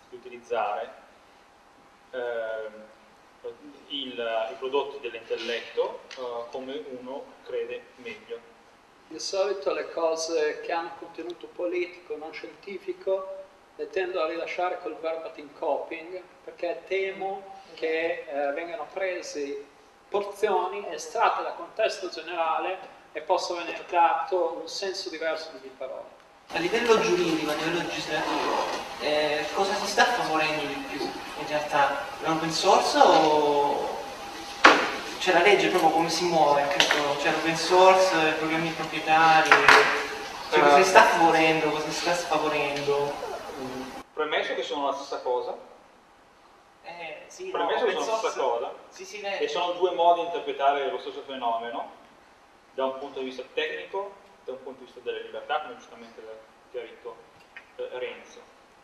Speaker 4: di utilizzare eh, il, i prodotti dell'intelletto eh, come uno crede meglio.
Speaker 3: Di solito le cose che hanno contenuto politico, non scientifico, le tendo a rilasciare col verbatim copying, perché temo che eh, vengano presi porzioni estratte dal contesto generale e possa venire dato un senso diverso di parole.
Speaker 10: A livello giuridico, a livello legislativo, eh, cosa si sta favorendo di più? In realtà l'open source o c'è la legge proprio come si muove? C'è l'open source, i programmi proprietari, cioè, cosa si sta favorendo, cosa si sta sfavorendo?
Speaker 4: Premesso che sono la stessa cosa,
Speaker 10: eh, sì,
Speaker 4: premesso
Speaker 10: no,
Speaker 4: che sono la stessa cosa,
Speaker 10: sì, sì,
Speaker 4: e sono due modi di interpretare lo stesso fenomeno, da un punto di vista tecnico, da un punto di vista delle libertà, come giustamente ha chiarito eh, Renzo.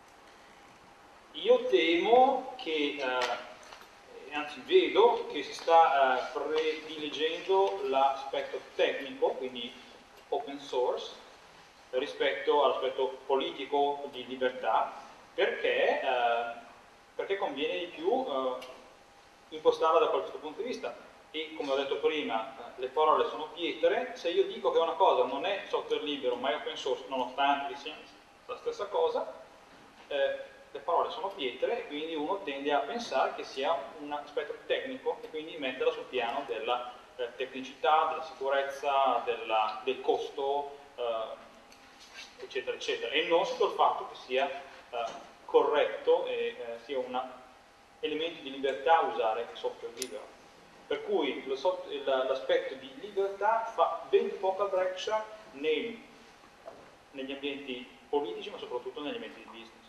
Speaker 4: Io temo che, eh, anzi vedo che si sta eh, prediligendo l'aspetto tecnico, quindi open source, rispetto all'aspetto politico di libertà, perché, eh, perché conviene di più eh, impostarla da questo punto di vista. E come ho detto prima, le parole sono pietre. Se io dico che una cosa non è software libero ma è open source, nonostante sia la stessa cosa, eh, le parole sono pietre e quindi uno tende a pensare che sia un aspetto tecnico e quindi metterla sul piano della eh, tecnicità, della sicurezza, della, del costo, eh, eccetera, eccetera, e non sotto il fatto che sia eh, corretto e eh, sia un elemento di libertà usare software libero. Per cui l'aspetto di libertà fa ben poca breccia nei, negli ambienti politici, ma soprattutto negli ambienti di business,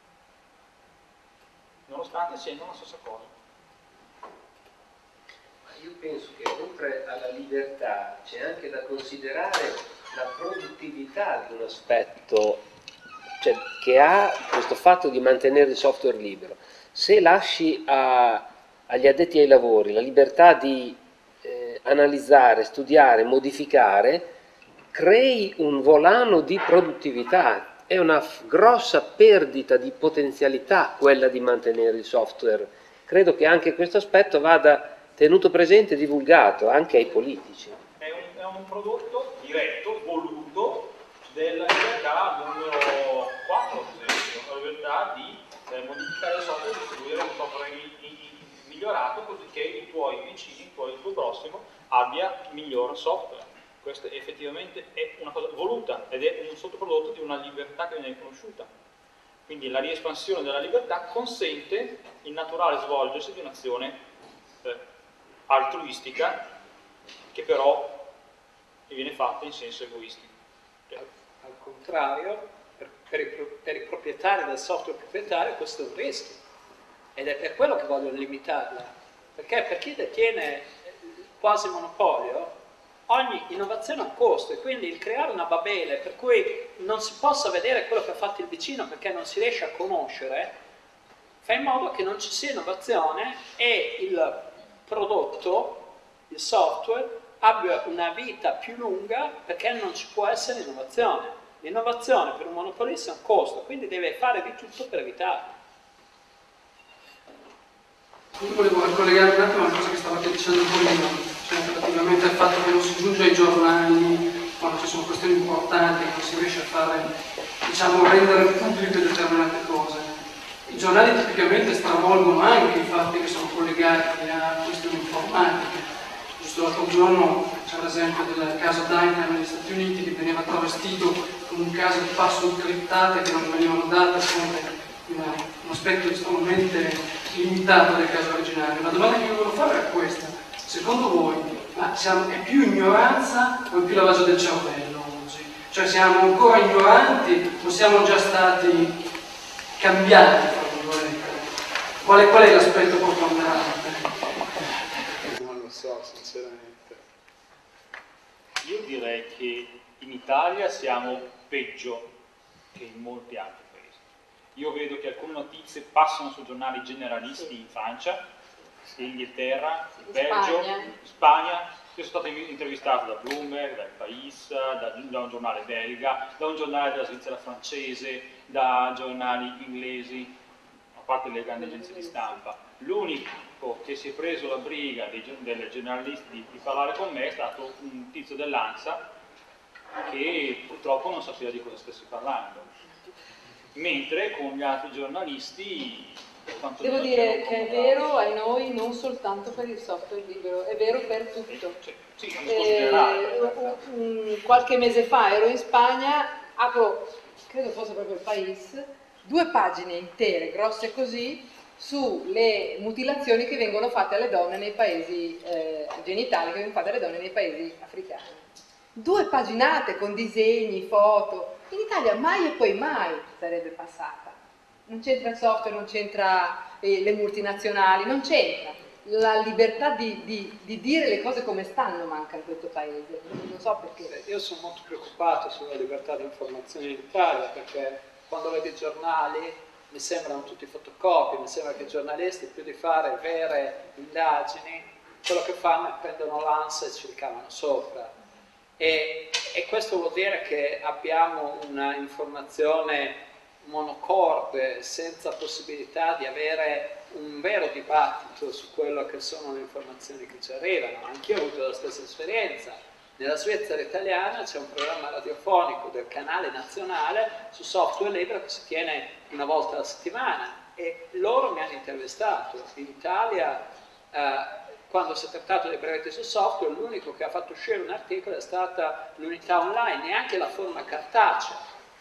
Speaker 4: nonostante siano la stessa cosa.
Speaker 11: Io penso che oltre alla libertà c'è anche da considerare la produttività di un aspetto, cioè, che ha questo fatto di mantenere il software libero. Se lasci a agli addetti ai lavori la libertà di eh, analizzare, studiare, modificare, crei un volano di produttività. È una grossa perdita di potenzialità quella di mantenere il software. Credo che anche questo aspetto vada tenuto presente e divulgato anche ai politici.
Speaker 4: È un, è un prodotto diretto, voluto, della libertà numero quattro, per esempio, la libertà di eh, modificare il software e distribuire un software migliorato così che i tuoi vicini, il tuo, il tuo prossimo abbia miglior software. Questa effettivamente è una cosa voluta ed è un sottoprodotto di una libertà che viene riconosciuta. Quindi la riespansione della libertà consente il naturale svolgersi di un'azione eh, altruistica che però viene fatta in senso egoistico.
Speaker 3: Al, al contrario, per, per, i, per i proprietari del software proprietario questo è un rischio. Ed è per quello che voglio limitarla, perché per chi detiene quasi monopolio, ogni innovazione ha un costo e quindi il creare una babele per cui non si possa vedere quello che ha fatto il vicino perché non si riesce a conoscere, fa in modo che non ci sia innovazione e il prodotto, il software, abbia una vita più lunga perché non ci può essere innovazione. L'innovazione per un monopolista ha un costo, quindi deve fare di tutto per evitarlo.
Speaker 1: Io volevo ricollegare un attimo alla cosa che stavate dicendo prima, cioè relativamente al fatto che non si giunge ai giornali quando ci sono questioni importanti, che non si riesce a fare, diciamo, rendere pubbliche determinate cose. I giornali tipicamente stravolgono anche i fatti che sono collegati a questioni informatiche. Giusto l'altro giorno c'è l'esempio del caso Duncan negli Stati Uniti che veniva travestito come un caso di password criptate che non venivano date come un aspetto estremamente limitato del caso originale. La domanda che io volevo fare è questa: secondo voi ma siamo, è più ignoranza o è più lavaggio del cervello oggi? Cioè siamo ancora ignoranti o siamo già stati cambiati, fra virgolette? Qual è, qual è l'aspetto preponderante?
Speaker 3: Non lo so, sinceramente.
Speaker 4: Io direi che in Italia siamo peggio che in molti altri. Io vedo che alcune notizie passano su giornali generalisti in Francia, in Inghilterra, in Belgio, Spagna. Spagna. Io sono stato intervistato da Bloomberg, dal País, da, da un giornale belga, da un giornale della Svizzera francese, da giornali inglesi. parte delle grandi agenzie di stampa. L'unico che si è preso la briga dei, dei giornalisti di, di parlare con me è stato un tizio dell'ANSA che purtroppo non sapeva di cosa stessi parlando, mentre con gli altri giornalisti
Speaker 2: devo dire che è vero a noi non soltanto per il software libero, è vero per tutto.
Speaker 4: Sì, sì, è un discorso generale.
Speaker 2: un, un, qualche mese fa ero in Spagna, apro, credo fosse proprio il País, due pagine intere, grosse così, sulle mutilazioni che vengono fatte alle donne nei paesi eh, genitali, che vengono fatte alle donne nei paesi africani. Due paginate con disegni, foto. In Italia mai e poi mai sarebbe passata. Non c'entra il software, non c'entra eh, le multinazionali, non c'entra. La libertà di, di, di dire le cose come stanno manca in questo paese. Non so perché.
Speaker 3: Io sono molto preoccupato sulla libertà di informazione in Italia, perché quando vedo i giornali mi sembrano tutti fotocopi, mi sembra che i giornalisti, più di fare vere indagini, quello che fanno è prendono l'ANSA e ci ricavano sopra. E, e questo vuol dire che abbiamo una informazione monocorde, senza possibilità di avere un vero dibattito su quello che sono le informazioni che ci arrivano. Anch'io ho avuto la stessa esperienza. Nella Svizzera italiana c'è un programma radiofonico del canale nazionale su software libero che si tiene una volta alla settimana e loro mi hanno intervistato. In Italia, eh, quando si è trattato dei brevetti sul software, l'unico che ha fatto uscire un articolo è stata l'unità online, neanche la forma cartacea.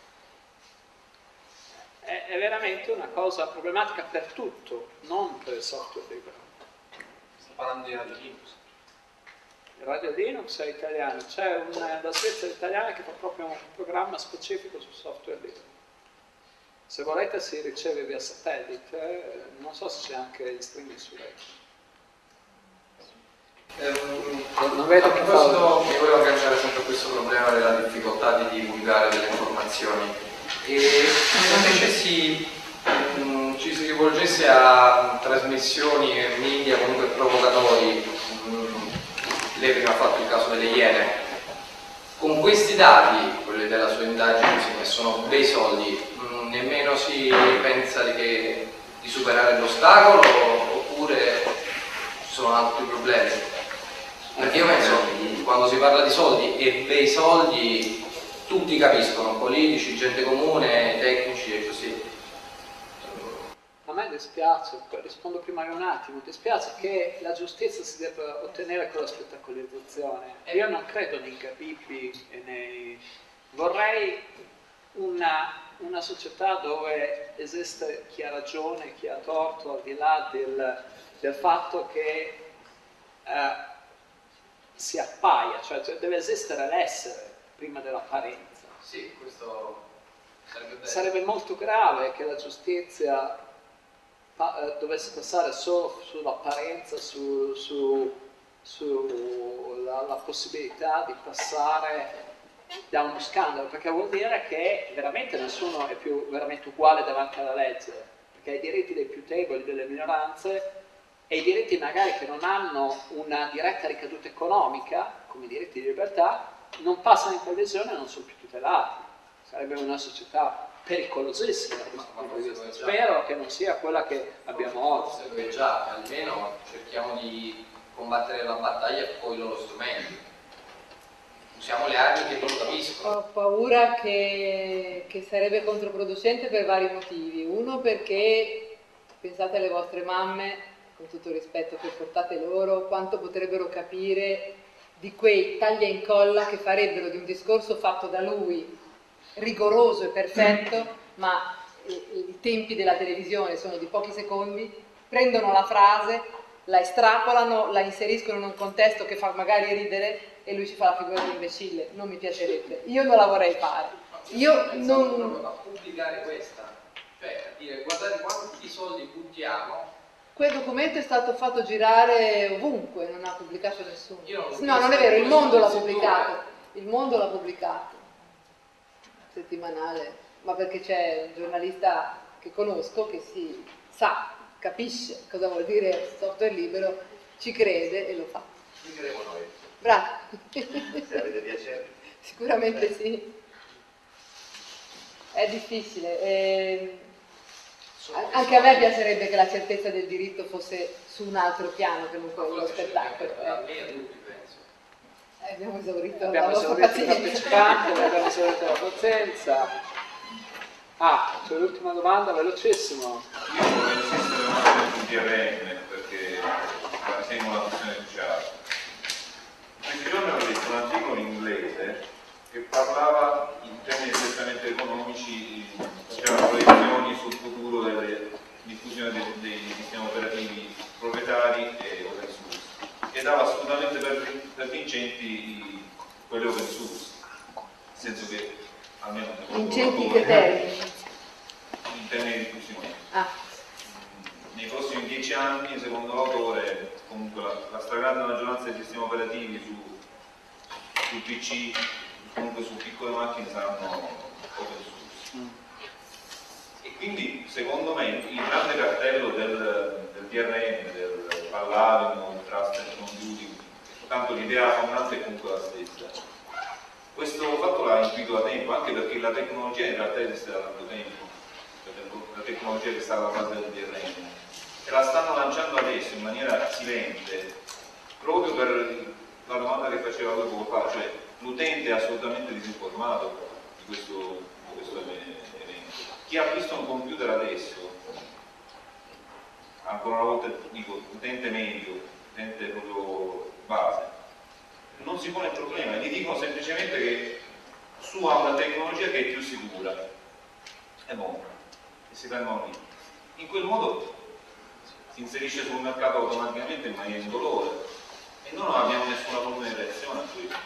Speaker 3: È, è veramente una cosa problematica per tutto, non per il software libero.
Speaker 12: Sto parlando di Radio Linux.
Speaker 3: Radio Linux è italiano, c'è una la Svizzera italiana che fa proprio un programma specifico sul software libero. Se volete si riceve via satellite, eh, non so se c'è anche il streaming su rete.
Speaker 12: Um, non vedo a proposito, mi volevo agganciare sempre a questo problema della difficoltà di divulgare delle informazioni e se invece si, um, ci si rivolgesse a trasmissioni e media comunque provocatori, um, lei prima ha fatto il caso delle Iene, con questi dati, quelli della sua indagine, che sono bei soldi, um, nemmeno si pensa di, che, di superare l'ostacolo oppure ci sono altri problemi? Perché io penso che quando si parla di soldi e bei soldi tutti capiscono, politici, gente comune, tecnici e così.
Speaker 3: A me dispiace, rispondo prima di un attimo, dispiace che la giustizia si debba ottenere con la spettacolarizzazione. E io non credo nei gabibi e nei... Vorrei una, una società dove esiste chi ha ragione, chi ha torto, al di là del, del fatto che eh, si appaia, cioè deve esistere l'essere prima dell'apparenza.
Speaker 12: Sì, questo sarebbe bello.
Speaker 3: Sarebbe molto grave che la giustizia pa eh, dovesse passare solo sull'apparenza, su, su, su la, la possibilità di passare da uno scandalo, perché vuol dire che veramente nessuno è più veramente uguale davanti alla legge, perché i diritti dei più deboli, delle minoranze, e i diritti magari che non hanno una diretta ricaduta economica, come i diritti di libertà, non passano in televisione e non sono più tutelati. Sarebbe una società pericolosissima da questo punto di vista. Spero che non sia quella che abbiamo oggi.
Speaker 12: Serve già, almeno cerchiamo di combattere la battaglia con i loro strumenti. Usiamo le armi che loro capiscono.
Speaker 2: Ho paura che, che sarebbe controproducente per vari motivi. Uno perché, pensate alle vostre mamme, con tutto il rispetto che portate loro, quanto potrebbero capire di quei taglia e incolla che farebbero di un discorso fatto da lui rigoroso e perfetto, ma i tempi della televisione sono di pochi secondi, prendono la frase, la estrapolano, la inseriscono in un contesto che fa magari ridere e lui ci fa la figura di imbecille. Non mi piacerebbe, io non la vorrei fare. Io non...
Speaker 12: a pubblicare questa, cioè a dire guardate quanti soldi buttiamo.
Speaker 2: Quel documento è stato fatto girare ovunque, non ha pubblicato nessuno.
Speaker 12: Non
Speaker 2: no, non è vero, il Mondo l'ha pubblicato. Il Mondo l'ha pubblicato. Settimanale. Ma perché c'è un giornalista che conosco che si sa, capisce cosa vuol dire software libero, ci crede e lo fa.
Speaker 12: Ci crediamo noi.
Speaker 2: Bravo.
Speaker 12: Se avete piacere.
Speaker 2: Sicuramente sì. È difficile. E... Anche a me piacerebbe che la certezza del diritto fosse su un altro piano che non quello dello spettacolo. Eh. Eh, abbiamo esaurito
Speaker 3: Abbiamo
Speaker 2: la nostra
Speaker 3: esaurito il
Speaker 2: pazienza.
Speaker 3: partecipante, abbiamo esaurito la pazienza. Ah, c'è l'ultima domanda, velocissimo.
Speaker 13: Io vorrei insistere un attimo sul D R M perché ritengo una questione cruciale. Questi giorni ho letto un articolo in inglese che parlava in termini strettamente economici, faceva proiezioni sul futuro delle diffusione dei, dei sistemi operativi proprietari e open source e dava assolutamente per, per vincenti quelli open source, nel senso che almeno
Speaker 2: Vincenti che termini?
Speaker 13: In termini di diffusione.
Speaker 2: Ah.
Speaker 13: Nei prossimi dieci anni, secondo l'autore, comunque la, la stragrande maggioranza dei sistemi operativi su, su P C, comunque su piccole macchine saranno open source. Mm. E quindi, secondo me, il grande cartello del, del D R M, del Palladium, del Trusted Computing, tanto l'idea fondante è comunque la stessa. Questo fatto l'ha intuito da tempo, anche perché la tecnologia in realtà esiste da tanto tempo, la tecnologia che sta alla base del D R M, e la stanno lanciando adesso in maniera silente, proprio per la domanda che faceva due poco fa, cioè l'utente è assolutamente disinformato di questo, di questo evento. Chi ha visto un computer adesso, ancora una volta dico utente medio, utente proprio base, non si pone il problema, gli dicono semplicemente che su ha una tecnologia che è più sicura e buona, e si fermano lì. In quel modo si inserisce sul mercato automaticamente in maniera indolore e noi non abbiamo nessuna forma di reazione a questo.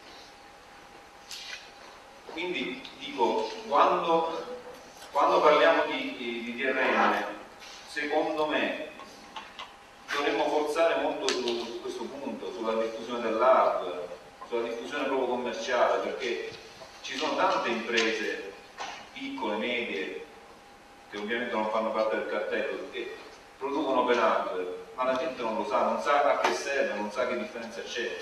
Speaker 13: Quindi dico, quando, quando parliamo di, di, di D R M, secondo me dovremmo forzare molto su questo punto, sulla diffusione dell'hardware, sulla diffusione proprio commerciale, perché ci sono tante imprese piccole, medie, che ovviamente non fanno parte del cartello, che producono open hardware, ma la gente non lo sa, non sa a che serve, non sa che differenza c'è.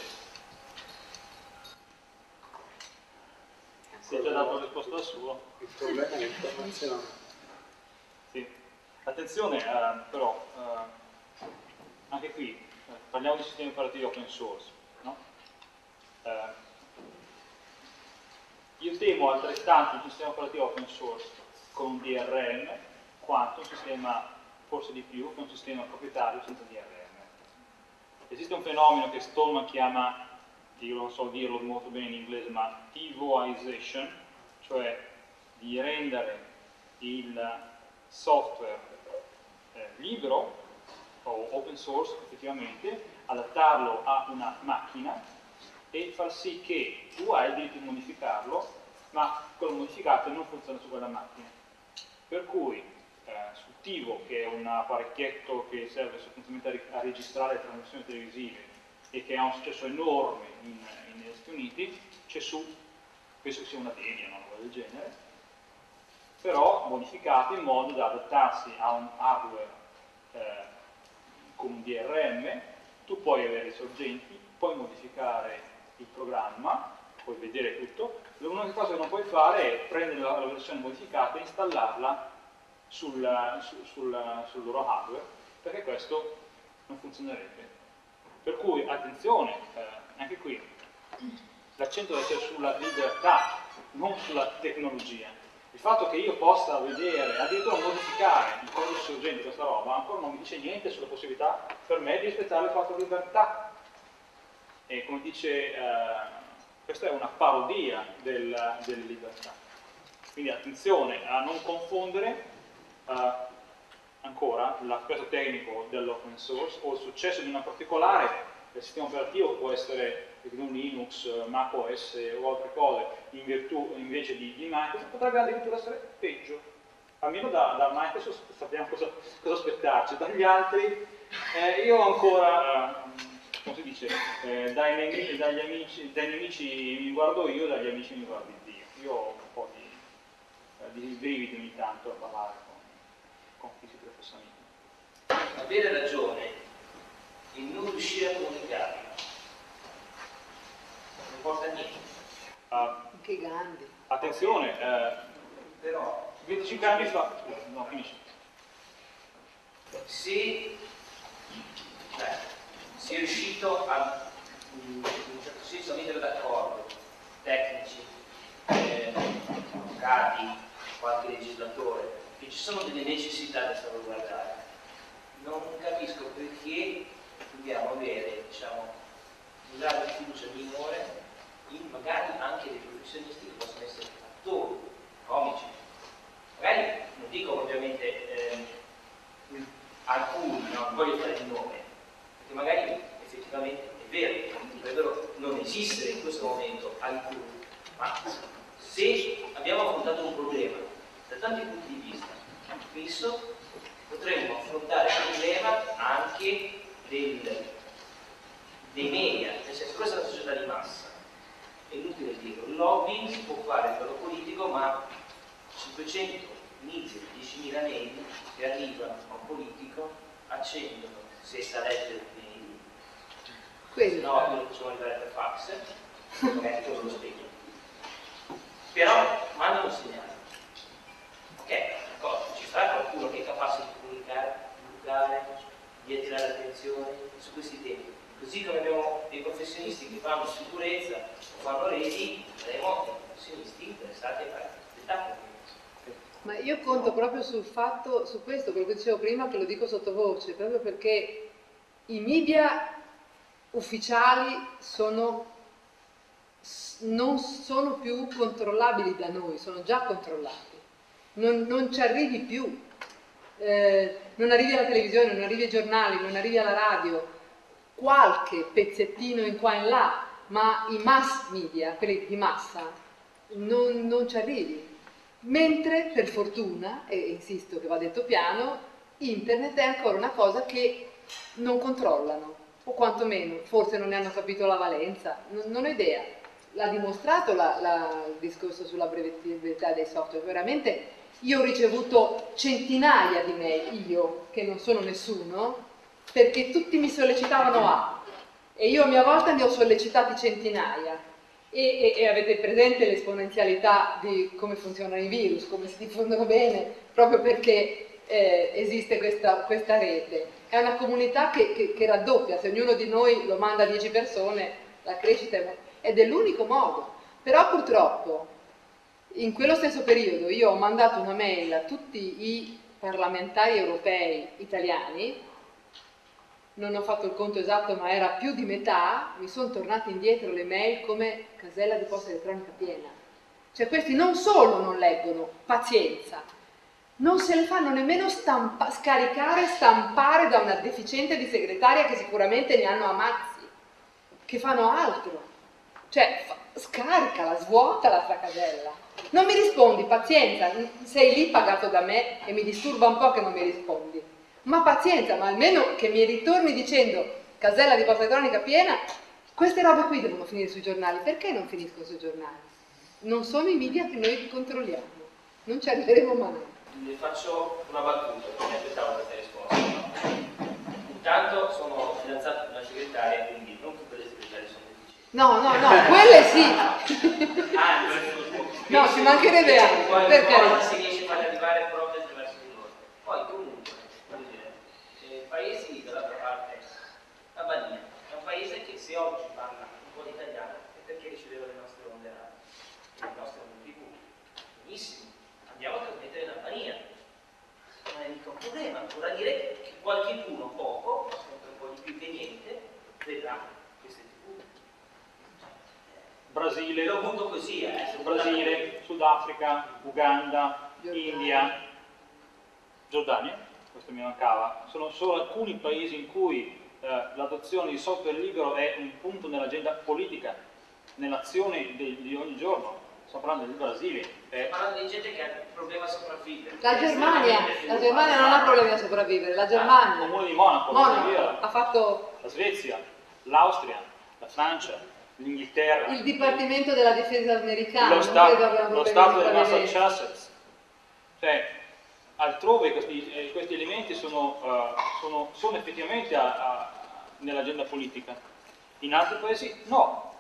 Speaker 4: Si è già dato la risposta da suo.
Speaker 3: Il problema è l'informazione.
Speaker 4: Sì. Attenzione, eh, però, eh, anche qui eh, parliamo di sistemi operativi open source, no? Eh, io temo altrettanto un sistema operativo open source con un D R M quanto un sistema, forse di più, con un sistema proprietario senza D R M. Esiste un fenomeno che Stallman chiama, io non so dirlo molto bene in inglese, ma TiVoization, cioè di rendere il software eh, libero o open source effettivamente, adattarlo a una macchina e far sì che tu hai il diritto di modificarlo, ma quello modificato non funziona su quella macchina. Per cui eh, su TiVo, che è un apparecchietto che serve sostanzialmente a registrare le trasmissioni televisive e che ha un successo enorme in, in negli Stati Uniti, c'è su, penso che sia una Debian o una cosa del genere, però modificato in modo da adattarsi a un hardware eh, con un D R M. Tu puoi avere i sorgenti, puoi modificare il programma, puoi vedere tutto. L'unica cosa che non puoi fare è prendere la, la versione modificata e installarla sul, su, sul, sul loro hardware, perché questo non funzionerebbe. Per cui, attenzione, eh, anche qui, l'accento deve essere sulla libertà, non sulla tecnologia. Il fatto che io possa vedere, addirittura modificare il codice sorgente di questa roba, ancora non mi dice niente sulla possibilità per me di rispettare le quattro libertà. E come dice, eh, questa è una parodia del, delle libertà. Quindi attenzione a non confondere eh, ancora l'aspetto tecnico dell'open source o il successo di una particolare del sistema operativo, che può essere GNU Linux, Mac O S o altre cose, in virtù invece di, di Microsoft, potrebbe addirittura essere peggio. Almeno da, da Microsoft sappiamo cosa, cosa aspettarci, dagli altri eh, io ancora, eh, come si dice, eh, dai, nemici, dagli amici, dai nemici mi guardo io, dagli amici mi guardi Dio. Io ho un po' di, eh, di brividi ogni tanto a parlare con, con chi si professa amico.
Speaker 5: Avere ragione e non riuscire a comunicare non porta a niente.
Speaker 4: Uh,
Speaker 2: che Gandhi.
Speaker 4: Attenzione, eh,
Speaker 5: però
Speaker 4: venticinque anni fa, no, finisci.
Speaker 5: se cioè, si è riuscito a, in un certo senso, a mettere d'accordo tecnici, eh, avvocati, qualche legislatore, che ci sono delle necessità da salvaguardare, non capisco perché dobbiamo avere, diciamo, un grado di fiducia minore in magari anche dei professionisti che possono essere attori, comici. Magari non dico ovviamente eh, alcuni, no? Non voglio fare il nome, perché magari effettivamente è vero, dovrebbero non esistere in questo momento alcuni, ma se abbiamo affrontato un problema da tanti punti di vista, penso potremmo affrontare il problema anche del, dei media, nel senso questa è una società di massa, è inutile dirlo, il lobbying si può fare a livello politico, ma cinquecento inizi, diecimila mail che arrivano a un politico, accendono, se sa leggere mail, se no lo facciamo arrivare per fax, magari cosa lo spiego. Però mandano un segnale. Ok, d'accordo, ci sarà qualcuno che è capace di comunicare, di educare, di attirare l'attenzione su questi temi. Così come abbiamo dei professionisti che fanno sicurezza o fanno reti, avremo dei professionisti interessati a fare spettacoli.
Speaker 2: Ma io conto proprio sul fatto, su questo, quello che dicevo prima, che lo dico sottovoce, proprio perché i media ufficiali sono, non sono più controllabili da noi, sono già controllati, non, non ci arrivi più, eh, non arrivi alla televisione, non arrivi ai giornali, non arrivi alla radio, qualche pezzettino in qua e in là, ma i mass media, quelli di massa, non, non ci arrivi. Mentre, per fortuna, e insisto che va detto piano, internet è ancora una cosa che non controllano, o quantomeno, forse non ne hanno capito la valenza, non, non ho idea. L'ha dimostrato la, la, il discorso sulla brevettabilità dei software, veramente io ho ricevuto centinaia di mail, io, che non sono nessuno, perché tutti mi sollecitavano a, e io a mia volta ne ho sollecitati centinaia. E, e, e avete presente l'esponenzialità di come funzionano i virus, come si diffondono bene, proprio perché eh, esiste questa, questa rete. È una comunità che, che, che raddoppia, se ognuno di noi lo manda a dieci persone, la crescita è, ed è l'unico modo. Però purtroppo, in quello stesso periodo, io ho mandato una mail a tutti i parlamentari europei italiani, non ho fatto il conto esatto ma era più di metà, mi sono tornate indietro le mail come casella di posta elettronica piena. Cioè questi non solo non leggono, pazienza, non se le fanno nemmeno stampa, scaricare, stampare da una deficiente di segretaria che sicuramente ne hanno a mazzi, che fanno altro. Cioè fa, scaricala, svuotala sta casella. Non mi rispondi, pazienza, sei lì pagato da me e mi disturba un po' che non mi rispondi. Ma pazienza, ma almeno che mi ritorni dicendo casella di posta elettronica piena, queste robe qui devono finire sui giornali. Perché non finiscono sui giornali? Non sono i media che noi controlliamo, non ci arriveremo mai.
Speaker 5: Le faccio una battuta, mi aspettavo questa risposta. No? Intanto sono fidanzato di una segretaria, quindi non tutte le segretarie sono deficienti.
Speaker 2: No, no, no, quelle sì.
Speaker 5: Ah,
Speaker 2: no, ci mancherebbe altro.
Speaker 5: Perché si riesce a far arrivare prove attraverso di loro. Poi comunque, paesi dall'altra parte, Albania è un paese che se oggi parla un po' di italiano è perché riceveva le nostre onde radio, le nostre onde tivù. Benissimo, andiamo a trasmettere in Albania. Non è mica un problema, vorrà dire che qualcuno poco, sempre un po' di più che niente, vedrà queste tivù.
Speaker 4: Brasile,
Speaker 5: lo butto così, eh.
Speaker 4: Brasile, Sudafrica, Uganda, India, Giordania. Questo mi mancava, sono solo alcuni paesi in cui eh, l'adozione di software libero è un punto nell'agenda politica, nell'azione di, di ogni giorno. Sto parlando del Brasile.
Speaker 5: Eh. Sto parlando di gente che ha il problema a sopravvivere.
Speaker 2: La Germania, la Germania non ha problemi a sopravvivere, la Germania.
Speaker 4: Il comune di Monaco,
Speaker 2: Monaco ha fatto
Speaker 4: la Svezia, l'Austria, la Francia, l'Inghilterra.
Speaker 2: Il Dipartimento della Difesa americano,
Speaker 4: lo, sta, lo Stato del Massachusetts. Cioè, altrove questi, eh, questi elementi sono, uh, sono, sono effettivamente nell'agenda politica, in altri paesi no.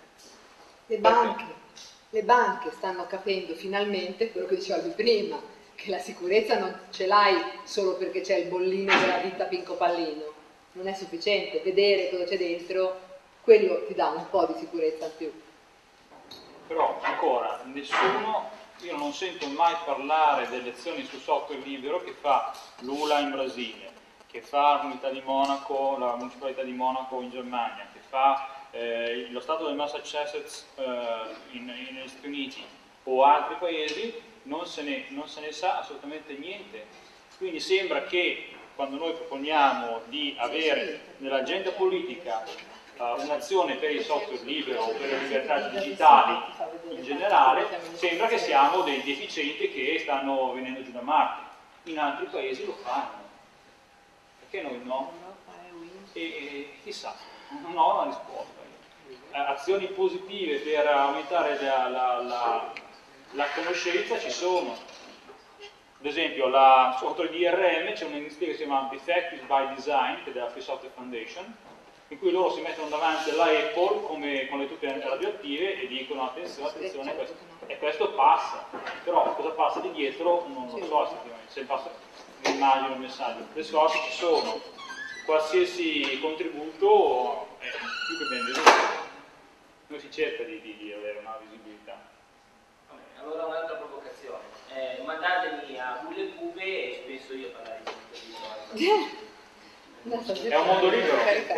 Speaker 2: Le banche, le banche stanno capendo finalmente quello che dicevo prima, che la sicurezza non ce l'hai solo perché c'è il bollino della ditta Pinco Pallino, non è sufficiente, vedere cosa c'è dentro, quello ti dà un po' di sicurezza in più.
Speaker 4: Però ancora, nessuno, io non sento mai parlare delle lezioni su software libero che fa l'U L A in Brasile, che fa l'Unità di Monaco, la Municipalità di Monaco in Germania, che fa eh, lo Stato del Massachusetts eh, in, in, negli Stati Uniti o altri paesi, non se, ne, non se ne sa assolutamente niente. Quindi sembra che quando noi proponiamo di avere nell'agenda politica uh, un'azione per il software libero o per le libertà digitali in generale, sembra che siamo dei deficienti che stanno venendo giù da Marte. In altri paesi lo fanno. Perché noi no? E, e chissà, non ho una risposta. Eh, azioni positive per aumentare la, la, la, la conoscenza ci sono. Ad esempio, la, sotto il D R M c'è un'iniziativa che si chiama Defective by Design, che è della Free Software Foundation, in cui loro si mettono davanti alla Apple come, con le tutte radioattive e dicono attenzione, attenzione, questo, e questo passa. Però cosa passa di dietro non lo so effettivamente. Se passa, mi immagino il messaggio. Le scorse ci sono, qualsiasi contributo è più che benvenuto. Noi si cerca di, di, di avere una visibilità.
Speaker 5: Allora un'altra provocazione. Eh, mandatemi a Bulle e Cube e spesso io parlare di
Speaker 4: solito. È un mondo libero.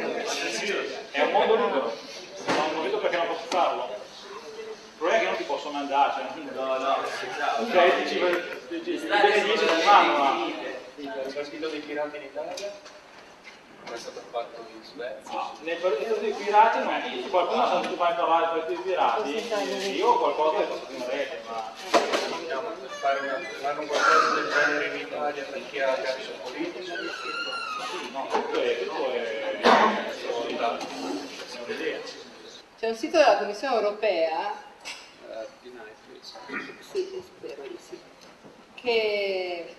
Speaker 4: È un mondo libero. Non vedo perché non posso farlo. Il problema è che non ti posso mandare. Cioè,
Speaker 5: no, no,
Speaker 4: ok, ti dici ti mando.
Speaker 8: C'è scritto dei pirati in Italia? È stato fatto in Svezia?
Speaker 4: No, nel partito dei pirati non è. Qualcuno ha sentito mai parlare del partito dei pirati? Io ho qualcosa che posso in rete, ma.
Speaker 8: Fare, una, fare un qualcosa del genere in Italia per chi ha calcio politico?
Speaker 4: Sì, no, tutto è. Tutto è.
Speaker 2: C'è un sito della Commissione Europea,
Speaker 3: uh,
Speaker 2: sì, spero di sì, che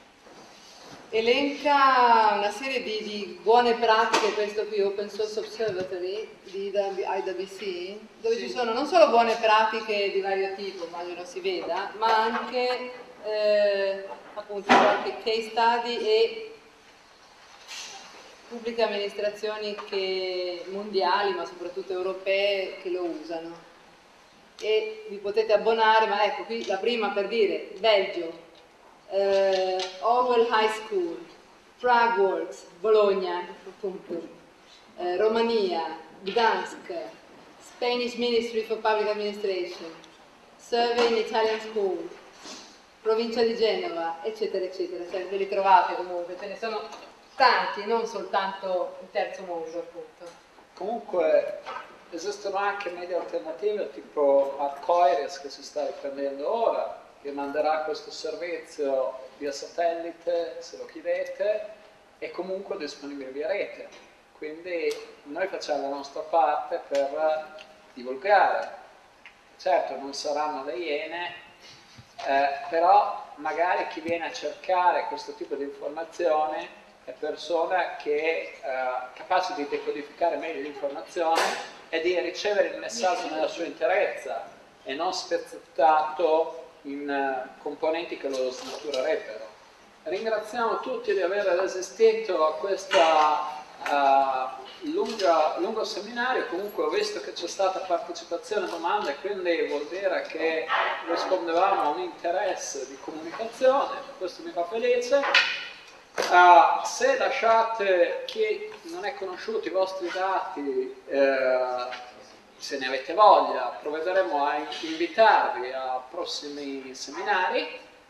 Speaker 2: elenca una serie di, di buone pratiche, questo qui, Open Source Observatory di I W C, dove ci sono non solo buone pratiche di vario tipo, immagino si veda, ma anche eh, appunto qualche case study e pubbliche amministrazioni che, mondiali, ma soprattutto europee, che lo usano. E vi potete abbonare, ma ecco qui la prima per dire, Belgio. Uh, Orwell High School, Fragworks, Bologna, appunto, uh, Romania, Gdansk, Spanish Ministry for Public Administration, Survey in Italian School, provincia di Genova, eccetera, eccetera. Cioè, ve li trovate comunque, ce ne sono tanti, non soltanto il terzo mondo, appunto.
Speaker 3: Comunque esistono anche medie alternative tipo Arcoiris che si sta riprendendo ora, che manderà questo servizio via satellite, se lo chiedete, è comunque disponibile via rete. Quindi noi facciamo la nostra parte per divulgare. Certo, non saranno le Iene, eh, però magari chi viene a cercare questo tipo di informazioni è persona che è eh, capace di decodificare meglio l'informazione e di ricevere il messaggio nella sua interezza e non spezzettato in componenti che lo snaturerebbero. Ringraziamo tutti di aver resistito a questo uh, lungo seminario. Comunque ho visto che c'è stata partecipazione a domande, quindi vuol dire che rispondevamo a un interesse di comunicazione, questo mi fa felice. Uh, se lasciate chi non è conosciuto i vostri dati, eh, se ne avete voglia, provvederemo a invitarvi a prossimi seminari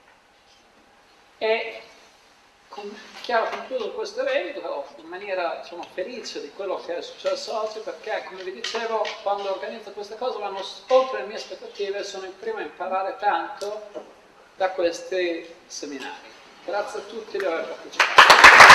Speaker 3: e con, chiaro, concludo questo evento in maniera diciamo, felice di quello che è successo oggi, perché come vi dicevo, quando organizzo queste cose vanno oltre le mie aspettative e sono il primo a imparare tanto da questi seminari. Grazie a tutti di aver partecipato.